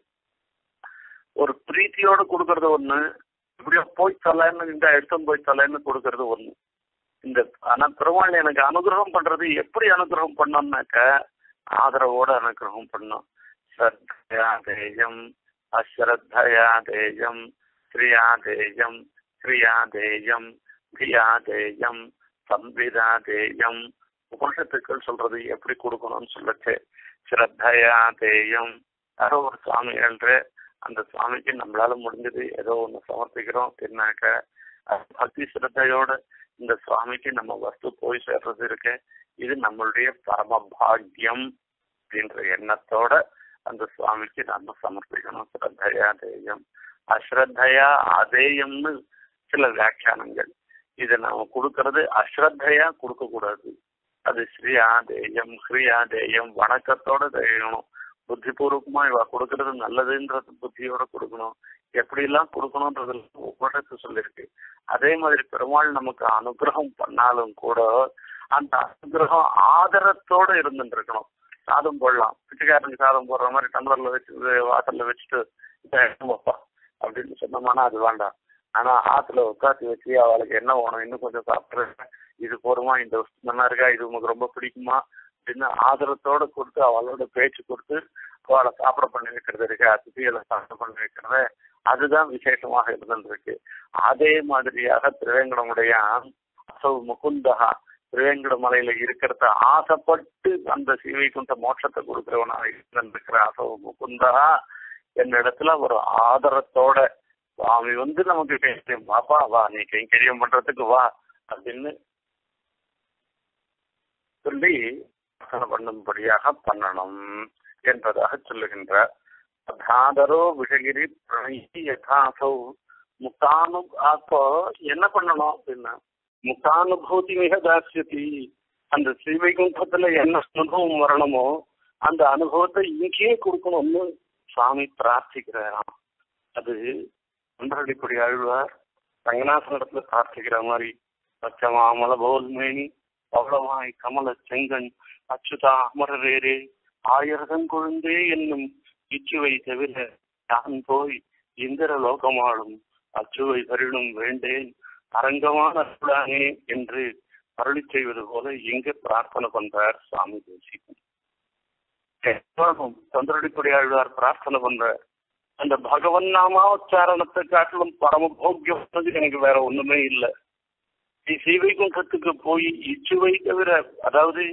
ஒரு பிரீத்தியோட கொடுக்கறது ஒண்ணு, இப்படியா போய் சொல்லன்னு இந்த எடுத்து போய் சொல்லன்னு கொடுக்கறது ஒண்ணு. இந்த ஆனா பெருமாள் எனக்கு அனுகிரகம் பண்றது எப்படி அனுகிரகம் பண்ணோம்னாக்க ஆதரவோட அனுகிரகம் பண்ணும். ஸ்ரத்தயா தேயம் அஸ்ரத்தயா தேயம் ஸ்ரீயா தேயம் ஸ்ரீயா தேயம் தியா தேயம் சம்விதா தேயம். உபனிஷத்துக்கள் சொல்றது எப்படி கொடுக்கணும்னு சொல்லச்சு. ஸ்ரத்தயா தேயம், யாரோ ஒரு சுவாமி என்று அந்த சுவாமிக்கு நம்மளால முடிஞ்சது ஏதோ ஒண்ணு சமர்ப்பிக்கிறோம் அப்படின்னாக்க பக்தி ஸ்ரத்தையோட இந்த சுவாமிக்கு நம்ம வஸ்து போய் சேர்றது இருக்கு. இது நம்மளுடைய பரம பாக்கியம் அப்படின்ற எண்ணத்தோட அந்த சுவாமிக்கு நம்ம சமர்ப்பிக்கணும். ஸ்ரத்தையா தேயம். அஸ்ரத்தையா அதேயம்னு சில வியாக்கியானங்கள். இதை நாம கொடுக்கறது அஸ்ரத்தையா கொடுக்க கூடாது. அது ஸ்ரீயா தேயம் ஸ்ரீயா தேயம் வணக்கத்தோட தேயணும். புத்திபூர்வமா இவ கொடுக்கறது நல்லதுன்றது புத்தியோட கொடுக்கணும். எப்படி எல்லாம் கொடுக்கணும்ன்றது உபனிஷத்து சொல்லியிருக்கு. அதே மாதிரி பெருமாள் நமக்கு அனுகிரகம் பண்ணாலும் கூட அந்த அனுகிரகம் ஆதரத்தோட இருந்துட்டு இருக்கணும். சாதம் போடலாம், பிச்சைக்காரனுக்கு சாதம் போடுற மாதிரி டம்ளர்ல வச்சு வாசல்ல வச்சுட்டு வைப்பா அப்படின்னு சொன்னோம்னா அது வேண்டாம். ஆனா ஆத்துல உட்காந்து வச்சு அவளுக்கு என்ன வேணும், இன்னும் கொஞ்சம் சாப்பிட்றேன், இது போருமா, இந்த நல்லா இருக்கா, இது உங்களுக்கு ரொம்ப பிடிக்குமா அப்படின்னு ஆதரத்தோட கொடுத்து அவளோட பேச்சு கொடுத்து அவளை சாப்பிட பண்ணி வைக்கிறது இருக்கு. அதிதிகளை சாப்பிட பண்ணி வைக்கிறத அதுதான் விசேஷமாக இருந்துருக்கு. அதே மாதிரியாக திருவேங்கடமுடைய அசௌ முகுந்தகா திருவேங்கட மலையில இருக்கிறத ஆசைப்பட்டு அந்த ஸ்ரீவைகுண்ட மோட்சத்தை கொடுக்கிறவனாக இருந்திருக்கிற அசௌ முகுந்தகா என்னிடத்துல ஒரு ஆதரத்தோட சுவாமி நமக்கு கைங்கரியம் வாப்பா வா, நீ கைங்கரியம் பண்றதுக்கு வா அப்படின்னு சொல்லி பண்ணும்படியாக பண்ணணும் என்பதாக சொல்லுகின்றார். தாதரோ விஷகிரி பிரணயி யதாசௌ அப்போ என்ன பண்ணணும் அப்படின்னா முக்தானுபூதி மிக தாசியதி. அந்த ஸ்ரீவைகுண்டத்துல என்ன அனுபவம் வரணுமோ அந்த அனுபவத்தை இங்கேயே கொடுக்கணும்னு சுவாமி பிரார்த்திக்கிறாராம். அது அன்றடிப்படி ஆழ்வார் ரங்கநாதனிடத்துல பிரார்த்திக்கிற மாதிரி பச்சமாமல போல்மேனி பவளமாய் கமல செங்கன் அச்சுதா அமரரேரே ஆயிரதன் கொழுந்தே என்னும் இச்சுவை தவிர யான் போய் இந்திர லோகமாளும் அச்சுவை பரிடும் வேண்டேன் அரங்கமான அருளானே என்று அருளி செய்வது போல எங்க பிரார்த்தனை பண்றார் சுவாமி தேசிகன். தொண்டரடிப்படி ஆழ்வார் பிரார்த்தனை பண்ற அந்த பகவன் நாமாச்சாரணத்தை காட்டிலும் பரம போக்கியம் எனக்கு வேற ஒண்ணுமே இல்லை. நீ ஸ்ரீவைகுண்டத்துக்கு போய் இச்சுவை தவிர, அதாவது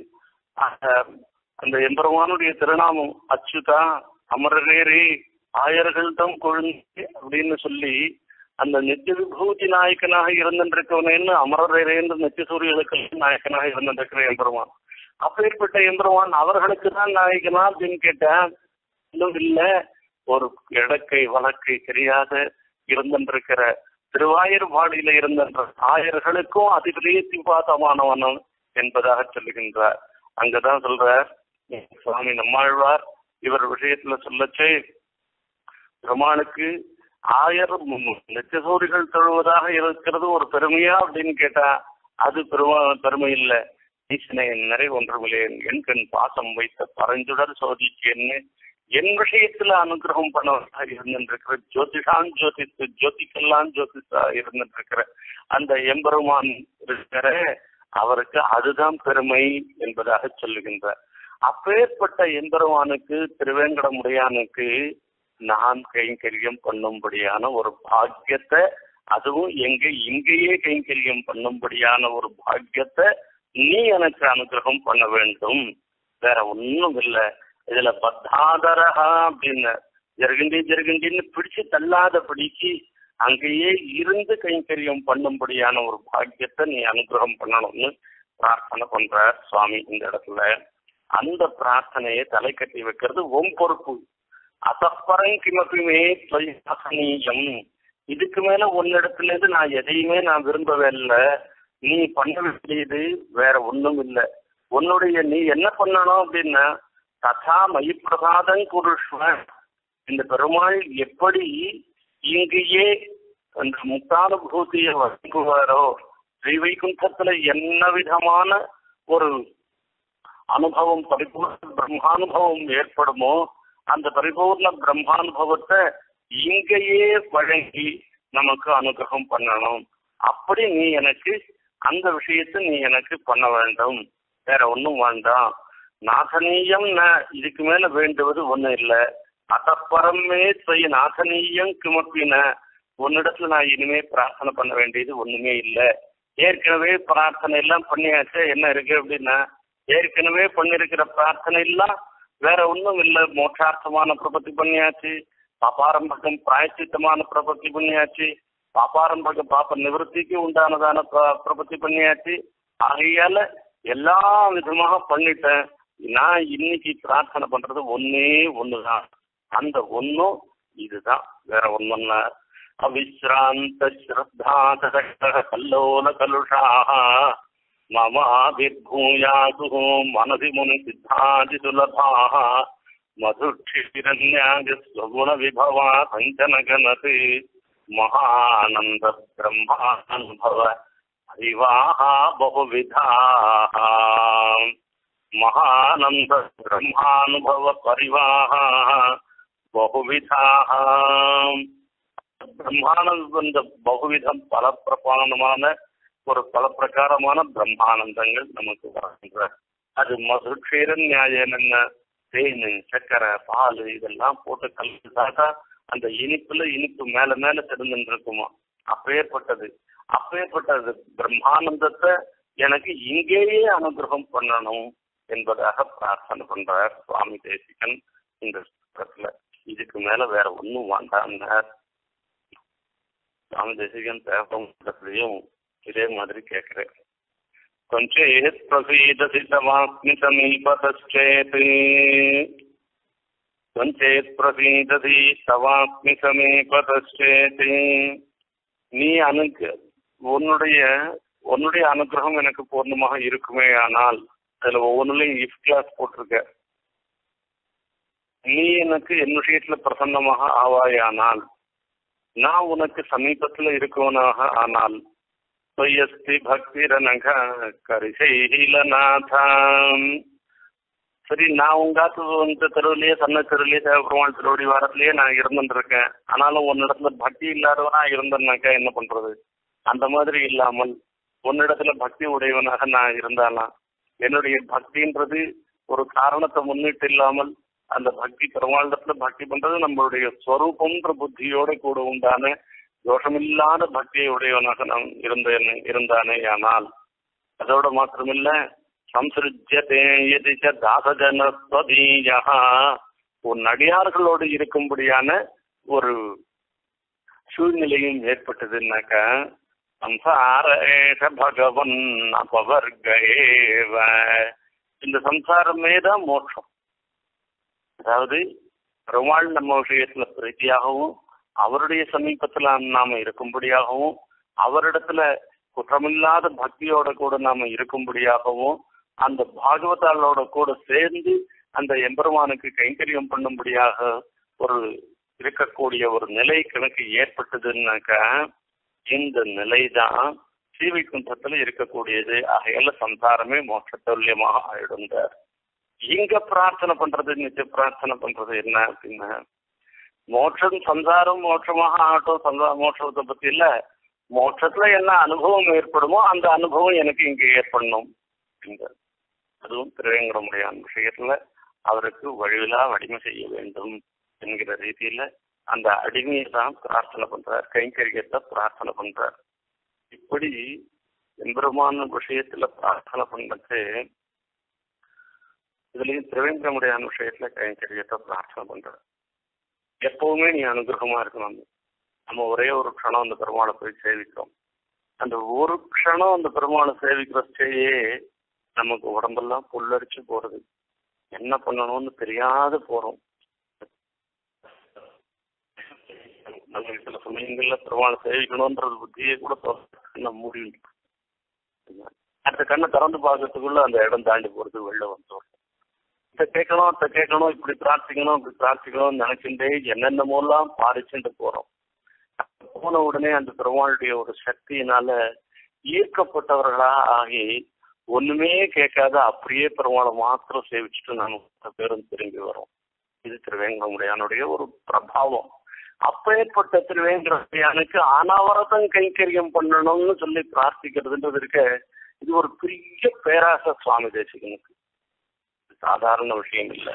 அந்த எம்பெருமானுடைய திருநாமம் அச்சுதா அமரரேரே ஆயர்கள் தான் கொழுந்து அப்படின்னு சொல்லி அந்த நித்திய விபூதி நாயக்கனாக இருந்திருக்கவனேன்னு அமரரேரேன்னு நித்திய சூரியர்களுக்கு நாயக்கனாக இருந்திருக்கிற எம்பெருமான். அப்பேற்பட்ட எம்பெருமான் அவர்களுக்கு தான் நாயக்கனா அப்படின்னு கேட்டேன். இன்னும் இல்ல, ஒரு இடக்கை வழக்கை தெரியாத இருந்திருக்கிற திருவாயூர்பாடியில இருந்த ஆயர்களுக்கும் அதிபிரீதிபாதமானவனும் என்பதாக சொல்லுகின்றார். அங்கதான் சொல்றார் சுவாமி நம்மாழ்வார் இவர் விஷயத்துல சொல்லச்சே, பெருமாளுக்கு ஆயிரம் நித்தியசூரிகள் தொழுவதாக இருக்கிறது ஒரு பெருமையா அப்படின்னு கேட்டா அது பெருமை இல்லை. ஈசனை நிறை ஒன்றுமில்லேன் என் கண் பாசம் வைத்த பரஞ்சுடர் சோதிக்கேன்னு என் விஷயத்துல அனுகிரகம் பண்ணவராக இருந்திருக்கிற ஜோதிஷான் ஜோதித்து ஜோதிக்கெல்லாம் ஜோதிஷா இருந்திருக்கிற அந்த எம்பெருமான் இருக்கிற அவருக்கு அதுதான் பெருமை என்பதாக சொல்லுகின்றார். அப்பேற்பட்ட எம்பெருமானுக்கு திருவேங்கடமுடையானுக்கு நான் கைங்கரியம் பண்ணும்படியான ஒரு பாக்கியத்தை, அதுவும் இங்கேயே கைங்கரியம் பண்ணும்படியான ஒரு பாக்கியத்தை நீ எனக்கு அனுகிரகம் பண்ண வேண்டும். வேற ஒன்றும் இல்லை. இதுல பத்தாதரகா அப்படின்னு ஜெருகிண்டின்னு பிடிச்சு தள்ளாதபடிக்கு அங்கேயே இருந்து கைங்கரியம் பண்ணும்படியான ஒரு பாக்கியத்தை நீ அனுகிரகம் பண்ணணும்னு பிரார்த்தனை பண்றார் சுவாமி இந்த இடத்துல. அந்த பிரார்த்தனையை தலை கட்டி வைக்கிறது உன் பொறுப்பு. அசப்பரம் கிமப்பிமே துவயாசனீயம். இதுக்கு மேல உன்னிடத்துல இருந்து நான் எதையுமே நான் விரும்பவே இல்லை. நீ பண்ண வேண்டியது வேற ஒண்ணும் இல்லை. உன்னுடைய நீ என்ன பண்ணணும் அப்படின்னா ததா மயி பிரசாதம் குருஷ்வ. இந்த பெருமாள் எப்படி இங்கேயே அந்த முக்தானுபூதியை வழங்குவாரோ, ஸ்ரீவைகுண்டத்துல என்ன விதமான ஒரு அனுபவம் பரிபூர்ண பிரம்மானுபவம் ஏற்படுமோ அந்த பரிபூர்ண பிரம்மானுபவத்தை இங்கேயே வழங்கி நமக்கு அனுகிரகம் பண்ணணும். அப்படி நீ எனக்கு அந்த விஷயத்தை நீ எனக்கு பண்ண வேண்டும், வேற ஒன்றும் வேண்டாம். நாசனீயம் இதுக்கு மேல வேண்டுவது ஒண்ணு இல்லை. அத்தப்பரமே தொய் நாசனீயம் கிமப்பின, உன்னிடத்துல நான் இனிமே பிரார்த்தனை பண்ண வேண்டியது ஒண்ணுமே இல்லை. ஏற்கனவே பிரார்த்தனை எல்லாம் பண்ணியாச்சு, என்ன இருக்கு அப்படின்னா ஏற்கனவே பண்ணிருக்கிற பிரார்த்தனை எல்லாம் வேற ஒன்றும் இல்லை. மோட்சார்த்தமான பிரபத்தி பண்ணியாச்சு, பாபாரம்பகம் பிராயச்சித்தமான பிரபத்தி பண்ணியாச்சு, பாபாரம்பக பாப்ப நிவர்த்திக்கு உண்டானதான பிரபத்தி பண்ணியாச்சு. ஆகையால எல்லா விதமாக பண்ணிட்டேன். நான் இன்னைக்கு பிரார்த்தனை பண்றது ஒன்னே ஒண்ணுதான். அந்த ஒன்னும் இதுதான், வேற ஒண்ணுல்ல. அவிஸ்ராந்த ஸ்ரத்தா கல்லோல கலுஷா மமாபிர்பூயாது மனதி முனி சித்தாதி சுலபாः மதுக்ஷிரண்யாகுண விபவா சஞ்சனகனதி மகானந்த பிரம்மானுபவ பரிவாஹ பகுவிதாः. மகானந்த பிரம்மானுபவ பரிவாஹ பகுவிதாः. பிரம்மானந்த பகுவிதம் பல பிரபானமான ஒரு பல பிரகாரமான பிரம்மானந்தங்கள் நமக்கு வருகின்ற. அது மது க்ஷீர நியாயம் என்ன, தேன் சக்கரை பால் இதெல்லாம் போட்டு கலந்துட்டாக்கா அந்த இனிப்புல இனிப்பு மேல மேல தெரிந்துட்டு இருக்குமா. அப்பேற்பட்டது பிரம்மானந்தத்தை எனக்கு இங்கேயே அனுகிரகம் பண்ணணும் என்பதாக பிரார்த்தனை பண்றார் சுவாமி தேசிகன் இந்த புத்தகத்துல. இதுக்கு மேல வேற ஒன்னும் வேண்டாம்னார் சுவாமி தேசிகன். தேவத்தையும் இதே மாதிரி கேட்கிறேன். கொஞ்சேத் பிரசீதசி தவாஸ்மி சமீபதச்சேத், கொஞ்சேத் பிரசீதசி தவாஸ்மி சமீபதச்சேத். நீ உன்னுடைய அனுகிரகம் எனக்கு பூர்ணமாக இருக்குமே ஆனால், அதுல ஒவ்வொன்றுலையும் இஃப் கிளாஸ் போட்டிருக்க, நீ எனக்கு என் விஷயத்துல பிரசன்னமாக ஆவாயானால், நான் உனக்கு சமீபத்துல இருக்கவனாக ஆனால், பக்திரனக கரிசைலநாதம். சரி, நான் உங்காத்து தெருவிலேயே சன்ன தெருவிலேயே தேவபெருமாள் திருவடி வாரத்திலேயே நான் இருந்துருக்கேன். ஆனாலும் உன்னிடத்துல பக்தி இல்லாதவனா இருந்தேன்னாக்கா என்ன பண்றது? அந்த மாதிரி இல்லாமல் உன்னிடத்துல பக்தி உடையவனாக நான் இருந்தாலாம். என்னுடைய பக்தின்றது ஒரு காரணத்தை முன்னிட்டு இல்லாமல் அந்த பக்தி பெருமாளிடத்துல பக்தி பண்றது நம்மளுடைய ஸ்வரூபம்ன்ற புத்தியோட கூட உண்டான தோஷமில்லாத பக்தியை உடையவனாக நாம் இருந்தானே. ஆனால் அதோட மாத்திரமில்ல, சம்சிருஜ்யதே யதிச்ச தாசஜனஸ்வதீயா, உன் அடியார்களோடு இருக்கும்படியான ஒரு சூழ்நிலையும் ஏற்பட்டதுன்னாக்கா, சம்சாரேஷ பகவன் அபவர்கேவ, இந்த சம்சாரமே தான் மோட்சம். அதாவது பெருமாள் நம்ம விஷயத்துல பிரீத்தியாகவும் அவருடைய சமீபத்துல நாம இருக்கும்படியாகவும் அவரிடத்துல குற்றமில்லாத பக்தியோட கூட நாம இருக்கும்படியாகவும் அந்த பாகவதாளோட கூட சேர்ந்து அந்த எம்பெருமானுக்கு கைங்கரியம் பண்ணும்படியாக ஒரு இருக்கக்கூடிய ஒரு நிலை கணக்கு ஏற்பட்டதுன்னாக்கா, இந்த நிலைதான் ஸ்ரீவைகுண்டத்துல இருக்கக்கூடியது. ஆகையால சம்சாரமே மோட்சத்துல்யமாக ஆயிடுந்தார். இங்க பிரார்த்தனை பண்றது, நிச்சய பிரார்த்தனை பண்றது என்ன அப்படின்னா, மோட்சம் சம்சாரம் மோட்சமாக ஆகட்டும், மோட்சத்தை பத்தி இல்ல, மோட்சத்துல என்ன அனுபவம் ஏற்படுமோ அந்த அனுபவம் எனக்கு இங்க ஏற்படணும் அப்படிங்கிறது. அதுவும் திருவேங்கடமுடையான் விஷயத்துல அவருக்கு வழிவிலா அடிமை செய்ய வேண்டும் என்கிற ரீதியில அந்த அடிமையை தான் பிரார்த்தனை பண்றார், கைங்கரியத்தை பிரார்த்தனை பண்றார். இப்படி எம்பெருமான விஷயத்துல பிரார்த்தனை பண்ணது, இதுலயும் திருவேங்கடமுடையான் விஷயத்துல கைங்கரியத்தை பிரார்த்தனை பண்றார். எப்பவுமே நீ அனுகிரகமா இருக்கணும். நம்ம ஒரே ஒரு க்ஷணம் அந்த பெருமாளை போய் சேவிக்கிறோம். அந்த ஒரு க்ஷணம் அந்த பெருமாளை சேவிக்கிறச்சேயே நமக்கு உடம்பெல்லாம் புல்லரிச்சு போறது, என்ன பண்ணணும்னு தெரியாத போறோம். நம்ம சில சமயங்கள்ல பெருமாளை சேவிக்கணும்ன்றது புத்தியே கூட நம்ம முடியும். அடுத்த கண்ணை திறந்து பார்க்கறதுக்குள்ள அந்த இடம் தாண்டி போறது, வெளில வந்துடும். இதை கேட்கணும், இப்படி பிரார்த்திக்கணும்னு நினைச்சுட்டே என்னென்னமோலாம் பாரிச்சுட்டு போறோம். போன உடனே அந்த பெருமாளுடைய ஒரு சக்தியினால ஈர்க்கப்பட்டவர்களா ஆகி ஒண்ணுமே கேட்காத அப்படியே பெருமாளை மாத்திரம் சேவிச்சுட்டு நாம பேரும் திரும்பி வரோம். இது திருவேங்கடமுடையானுடைய ஒரு பிரபாவம். அப்பேற்பட்ட திருவேங்கடமுடையானுக்கு அனாவரதம் கைங்கரியம் பண்ணணும்னு சொல்லி பிரார்த்திக்கிறதுன்றது இருக்க, இது ஒரு பெரிய பேராசை சுவாமி தேசிகனுக்கு. சாதாரண விஷயம் இல்லை.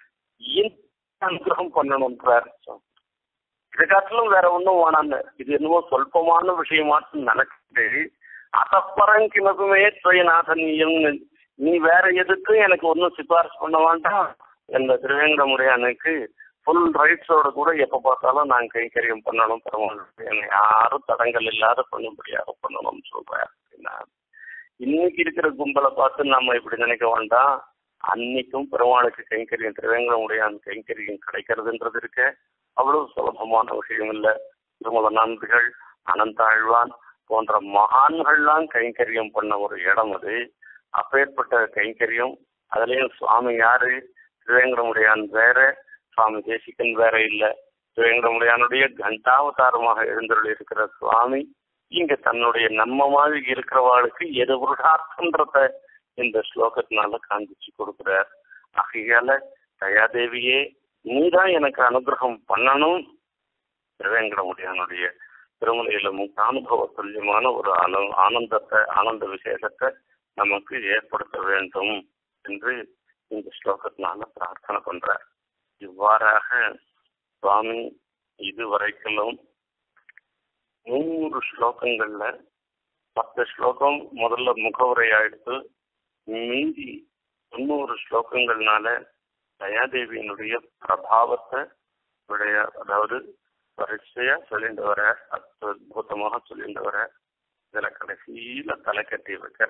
அனுகிரகம் பண்ணணும்ன்றார். இதை காட்டிலும் வேற ஒன்றும் வேணாங்க. இது என்னவோ சொல்பமான விஷயமாட்டு நடக்குது. அதப்பரங்கிமப்புமே துவயநாதனியம், நீ வேற எதுக்கும் எனக்கு ஒன்றும் சிபாரிசு பண்ண வேண்டாம். இந்த திருவேங்கடமுடையானுக்கு ஃபுல் ரைட்ஸோட கூட எப்போ பார்த்தாலும் நான் கைங்கரியம் பண்ணணும், பெருமாள் என்னை யாரும் தடங்கள் இல்லாத பண்ணும்படியாக பண்ணணும்னு சொல்றேன் அப்படின்னா, இன்னைக்கு இருக்கிற கும்பலை பார்த்து நம்ம இப்படி நினைக்க வேண்டாம். அன்னைக்கும் பெருமாளுக்கு கைங்கரியம், திருவேங்கடமுடையான் கைங்கரியம் கிடைக்கிறதுன்றது இருக்க அவ்வளவு சுலபமான விஷயம் இல்லை. திருமல நம்பிகள், அனந்தாழ்வான் போன்ற மகான்கள்லாம் கைங்கரியம் பண்ண ஒரு இடம் அது. அப்பேற்பட்ட கைங்கரியம், அதுலயும் சுவாமி யாரு, திருவேங்கடமுடையான் வேற, சுவாமி தேசிகன் வேற இல்லை. திருவேங்கடமுடையானுடைய கண்டாவதாரமாக எழுந்தருள் இருக்கிற சுவாமி இங்க தன்னுடைய நம்ம மாதிரி இருக்கிறவாளுக்கு எது புருஷார்த்தன்றத இந்த ஸ்லோகத்தினால காண்பிச்சு கொடுக்கிறார். ஆகையால தயாதேவியே, நீதான் எனக்கு அனுகிரகம் பண்ணணும். திருவேங்கடமுடையானுடைய திருமலையில முக்கானுபவ துல்லியமான ஒரு ஆனந்தத்தை, ஆனந்த விசேஷத்தை நமக்கு ஏற்படுத்த வேண்டும் என்று இந்த ஸ்லோகத்தினால பிரார்த்தனை பண்றார். இவ்வாறாக சுவாமி இதுவரைக்கும் 100 ஸ்லோகங்கள்ல 10 ஸ்லோகம் முதல்ல முகவுரையாயிடுத்து. மீதி 90 ஸ்லோகங்கள்னால தயாதேவியினுடைய பிரபாவத்தை அதாவது வரிசையா சொல்லிட்டு வர, அற்புதமாக சொல்லிட்டு வர, இதுல கடைசியில தலை கட்டி வைக்கிற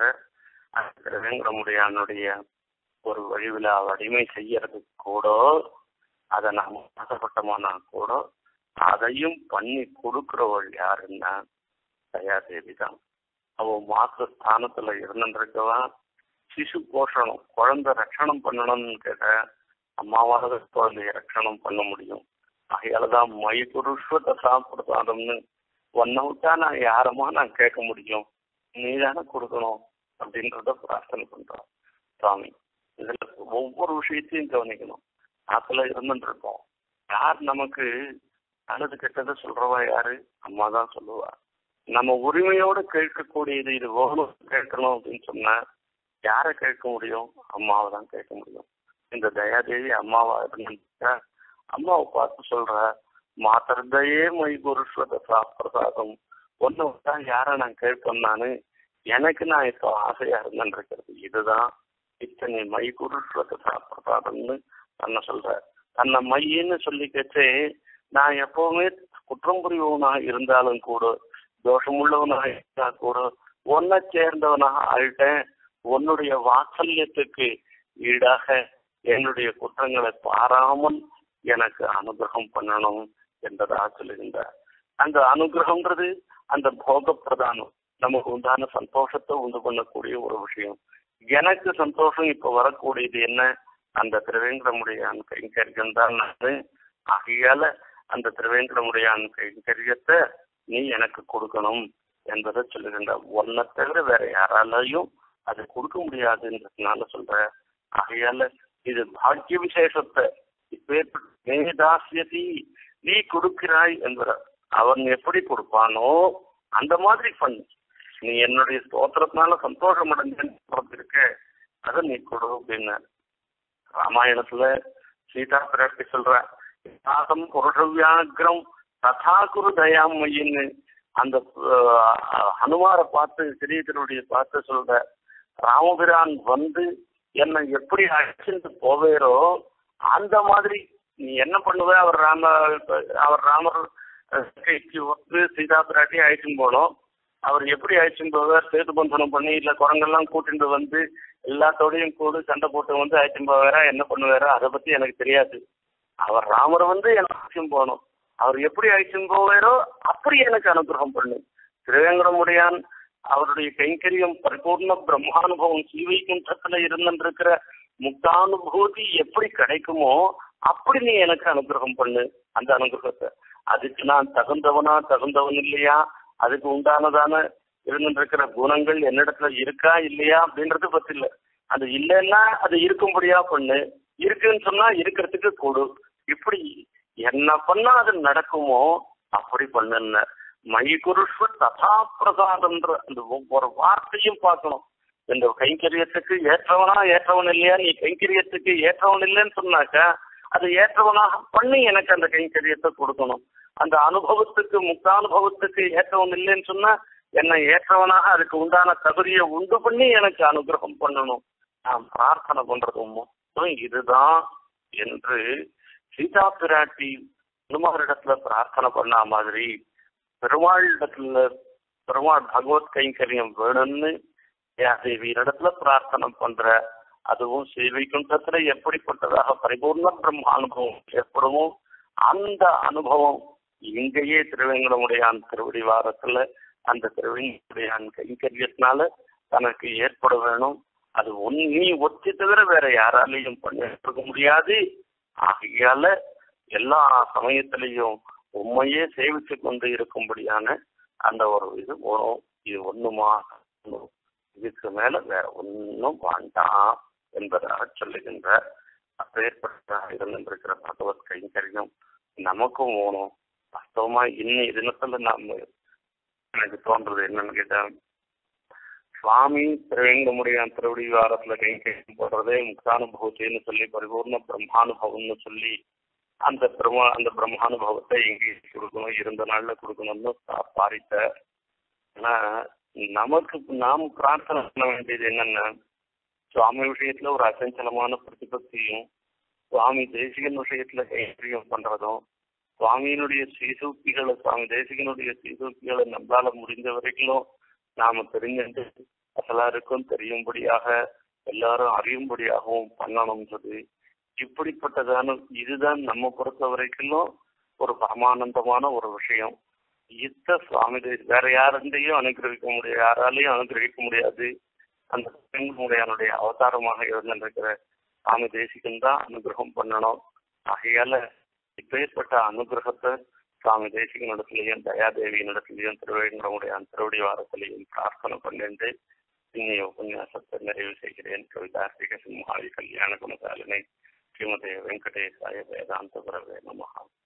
திருவேங்கடமுடையானுடைய ஒரு வழிவில அடிமை செய்யறதுக்கு கூட, அதை நாம் ஆசைப்பட்டோம்னா கூட அதையும் பண்ணி கொடுக்கிறவள் யாருன்னா தயாதேவி தான். அவ மாத்திர ஸ்தானத்துல இருந்துருக்கவா சிசு போஷணம், குழந்தை ரட்சணம் பண்ணணும்னு கேட்ட அம்மாவாக குழந்தைய ரட்சணம் பண்ண முடியும். ஆகையாலதான் மை புருஷத்தை சாப்பிடுதாதம்னு ஒன்ன விட்டா நான் யாரமா நான் கேட்க முடியும், நீதானே கொடுக்கணும் அப்படின்றத பிரார்த்தனை பண்றோம். சுவாமி இதுல ஒவ்வொரு விஷயத்தையும் கவனிக்கணும். ஆத்துல இருந்துட்டு இருக்கோம், யார் நமக்கு நல்லது கெட்டதை சொல்றவா யாரு? அம்மா தான் சொல்லுவா. நம்ம உரிமையோடு கேட்கக்கூடியது இது வேணும் கேட்கணும் அப்படின்னு சொன்னா யாரை கேட்க முடியும்? அம்மாவை தான் கேட்க முடியும். இந்த தயாதேவி அம்மாவா இருந்தா அம்மாவை பார்த்து சொல்ற, மாத்திரதையே மை புருஷத பிரசாதம், ஒன்னு விட்டா யாரை நான் கேட்பேன் நானு, எனக்கு நான் இப்போ ஆசையா இருந்துட்டு இருக்கிறது இதுதான். இத்தனை மை புருஷத பிரசாதம்னு தன்னை சொல்ற. தன்னை மையின்னு சொல்லிக்கச்சே நான் எப்பவுமே குற்றம் புரிவனாக இருந்தாலும் கூட, தோஷமுள்ளவனாக இருந்தா கூட ஒன்ன சேர்ந்தவனாக ஆயிட்டேன். உன்னுடைய வாத்சல்யத்துக்கு ஈடாக என்னுடைய குற்றங்களை பாராமல் எனக்கு அனுகிரகம் பண்ணணும் என்பதாக சொல்லுகின்றார். அந்த அனுகிரகம்ன்றது அந்த போக பிரதானம், நமக்கு உண்டான சந்தோஷத்தை உண்டு பண்ணக்கூடிய ஒரு விஷயம். எனக்கு சந்தோஷம் இப்ப வரக்கூடியது என்ன? அந்த திருவேங்கடமுடையான் கைங்கரியம் தான். ஆகையால அந்த திருவேங்கடமுடையான் கைங்கரியத்தை நீ எனக்கு கொடுக்கணும் என்பதை சொல்லுகின்ற. ஒன்னை தவிர வேற யாராலையும் அது கொடுக்க முடியாதுன்றதுனால சொல்ற. ஆகையால இது பாக்கிய விசேஷத்தை மேதாசியதி நீ கொடுக்கிறாய் என்கிற. அவன் எப்படி கொடுப்பானோ அந்த மாதிரி பண்ணு. நீ என்னுடைய ஸ்தோத்திரத்தினால சந்தோஷம் அடைஞ்சிருக்க, அதை நீ கொடு அப்படின்னு ராமாயணத்துல சீதா பிராட்டி சொல்ற, தாசம் புருஷவியாகிரம் ததா குரு தயாமையின்னு அந்த ஹனுமாரை பார்த்து திடீருடைய பார்த்து சொல்ற, ராமபிரான் வந்து என்னை எப்படி அழைச்சிட்டு போவேரோ அந்த மாதிரி நீ என்ன பண்ணுவ? அவர் ராமர் வந்து சீதா பிராட்டி அழைச்சின்னு போனோம். அவர் எப்படி அழைச்சின்னு போவார்? சேது பந்தனம் பண்ணி இல்ல குரங்கெல்லாம் கூட்டிட்டு வந்து எல்லாத்தோடையும் கூட சண்டை போட்டு வந்து அழைச்சின்னு போவாரா, என்ன பண்ணுவாரா, அதை பத்தி எனக்கு தெரியாது. அவர் ராமர் வந்து என்ன அழைச்சின்னு போனோம், அவர் எப்படி அழைச்சின்னு போவாரோ அப்படி எனக்கு அனுகிரகம் பண்ணு. திருவேங்கடமுடையான் அவருடைய கைங்கரியம் பரிபூர்ண பிரம்மானுபவம் ஸ்ரீவைகுண்டத்துல இருந்துருக்கிற முக்தானுபூதி எப்படி கிடைக்குமோ அப்படி நீ எனக்கு அனுகிரகம் பண்ணு. அந்த அனுகிரகத்தை அதுக்கு நான் தகுந்தவன் இல்லையா, அதுக்கு உண்டானதான இருந்துருக்கிற குணங்கள் என்னிடத்துல இருக்கா இல்லையா அப்படின்றது பத்தி இல்லை. அது இல்லைன்னா அது இருக்கும்படியா பண்ணு, இருக்குன்னு சொன்னா இருக்கிறதுக்கு கொடு. இப்படி என்ன பண்ணா அது நடக்குமோ அப்படி பண்ணுன. மை குருஷ்வ ததா பிரசாதம்ன்ற அந்த ஒவ்வொரு வார்த்தையும் பார்க்கணும். இந்த கைங்கரியத்துக்கு ஏற்றவன் இல்லையா, நீ கைங்கரியத்துக்கு ஏற்றவன் இல்லைன்னு சொன்னாக்கா அது ஏற்றவனாக பண்ணி எனக்கு அந்த கைங்கரியத்தை கொடுக்கணும். அந்த அனுபவத்துக்கு முக்தானுபவத்துக்கு ஏற்றவன் இல்லைன்னு சொன்னா என்னை ஏற்றவனாக அதுக்கு உண்டான தகுதியை உண்டு பண்ணி எனக்கு அனுகிரகம் பண்ணணும். நான் பிரார்த்தனை பண்றதும் இதுதான் என்று சீதா பிராட்டி பெருமாளிடத்துல பிரார்த்தனை பண்ண மாதிரி பெருமாளிடத்துல பெருமாள் பகவத் கைங்கரியம் வேணும்னு தேவியிடத்துல பிரார்த்தனை பண்ற. அதுவும் ஸ்ரீவைகுண்டத்துல எப்படிப்பட்டதாக பரிபூர்ண பிரம்ம அனுபவம் ஏற்படுமோ அந்த அனுபவம் இங்கேயே திருவேங்கடமுடையான் திருவடி வாரத்துல அந்த திருவேங்கடமுடையான் கைங்கரியத்தினால தனக்கு ஏற்பட வேணும். அது நீ ஒத்தி தவிர வேற யாராலையும் பண்ணிருக்க முடியாது. ஆகையால எல்லா சமயத்திலையும் உண்மையே சேவிச்சு கொண்டு இருக்கும்படியான அந்த ஒரு இது போனோம். இது ஒண்ணுமா, இதுக்கு மேல வேற ஒன்னும் வேண்டாம் என்பதாக சொல்லுகின்ற அப்பேற்பட்ட இருந்திருக்கிற பகவத் கைங்கரியம் நமக்கும் வேணும். வாஸ்தவமா இன்னி தினத்துல நாம எனக்கு தோன்றது என்னன்னு கேட்டா, சுவாமி திருவேங்கடமுடையான் திருவடி வாரத்துல கைங்கரியம் போடுறதே முக்தானுபவத்தைன்னு சொல்லி பரிபூர்ண பிரம்மானுபவம்னு சொல்லி அந்த பிரம்மானுபவத்தை எங்கேயும் கொடுக்கணும், இருந்த நாள்ல கொடுக்கணும்னு பாரிட்ட. ஆனா நமக்கு நாம் பிரார்த்தனை பண்ண வேண்டியது என்னன்னா, சுவாமி விஷயத்துல ஒரு அசஞ்சலமான பிரதிபக்தியும், சுவாமி தேசிகன் விஷயத்துல கைங்கரியம் பண்றதும், சுவாமியினுடைய ஸ்ரீசூக்திகளை சுவாமி தேசிகனுடைய ஸ்ரீசூக்திகளை நம்மளால முடிந்த வரைக்கும் நாம தெரிஞ்சுட்டு எல்லாருக்கும் தெரியும்படியாக எல்லாரும் அறியும்படியாகவும் பண்ணணும் சொல்லி இப்படிப்பட்டதான இதுதான் நம்ம பொறுத்த வரைக்கும் ஒரு பரமானந்தமான ஒரு விஷயம். சுவாமி வேற யாருந்தையும் அனுகிரகிக்க முடியாது, யாராலையும் அனுகிரகிக்க முடியாது. அந்த பெண்களுடைய அவதாரமாக இருந்திருக்கிற சுவாமி தேசிகன் தான் அனுகிரகம் பண்ணணும். ஆகையால இப்பேற்பட்ட அனுகிரகத்தை சுவாமி தேசிகனிடத்திலையும் தயாதேவியினிடத்திலையும் திருவேங்கடமுடைய திருவடி வாரத்திலையும் பிரார்த்தனை பண்ணிட்டு இன்னைய உபன்யாசத்தை நிறைவு செய்கிறேன். கவிதார்த்திக சிம்ஹாரி கல்யாண குணசாலினை ஸ்ரீமதே வெங்கடேசாய வேதாந்த குரவே நமஹ.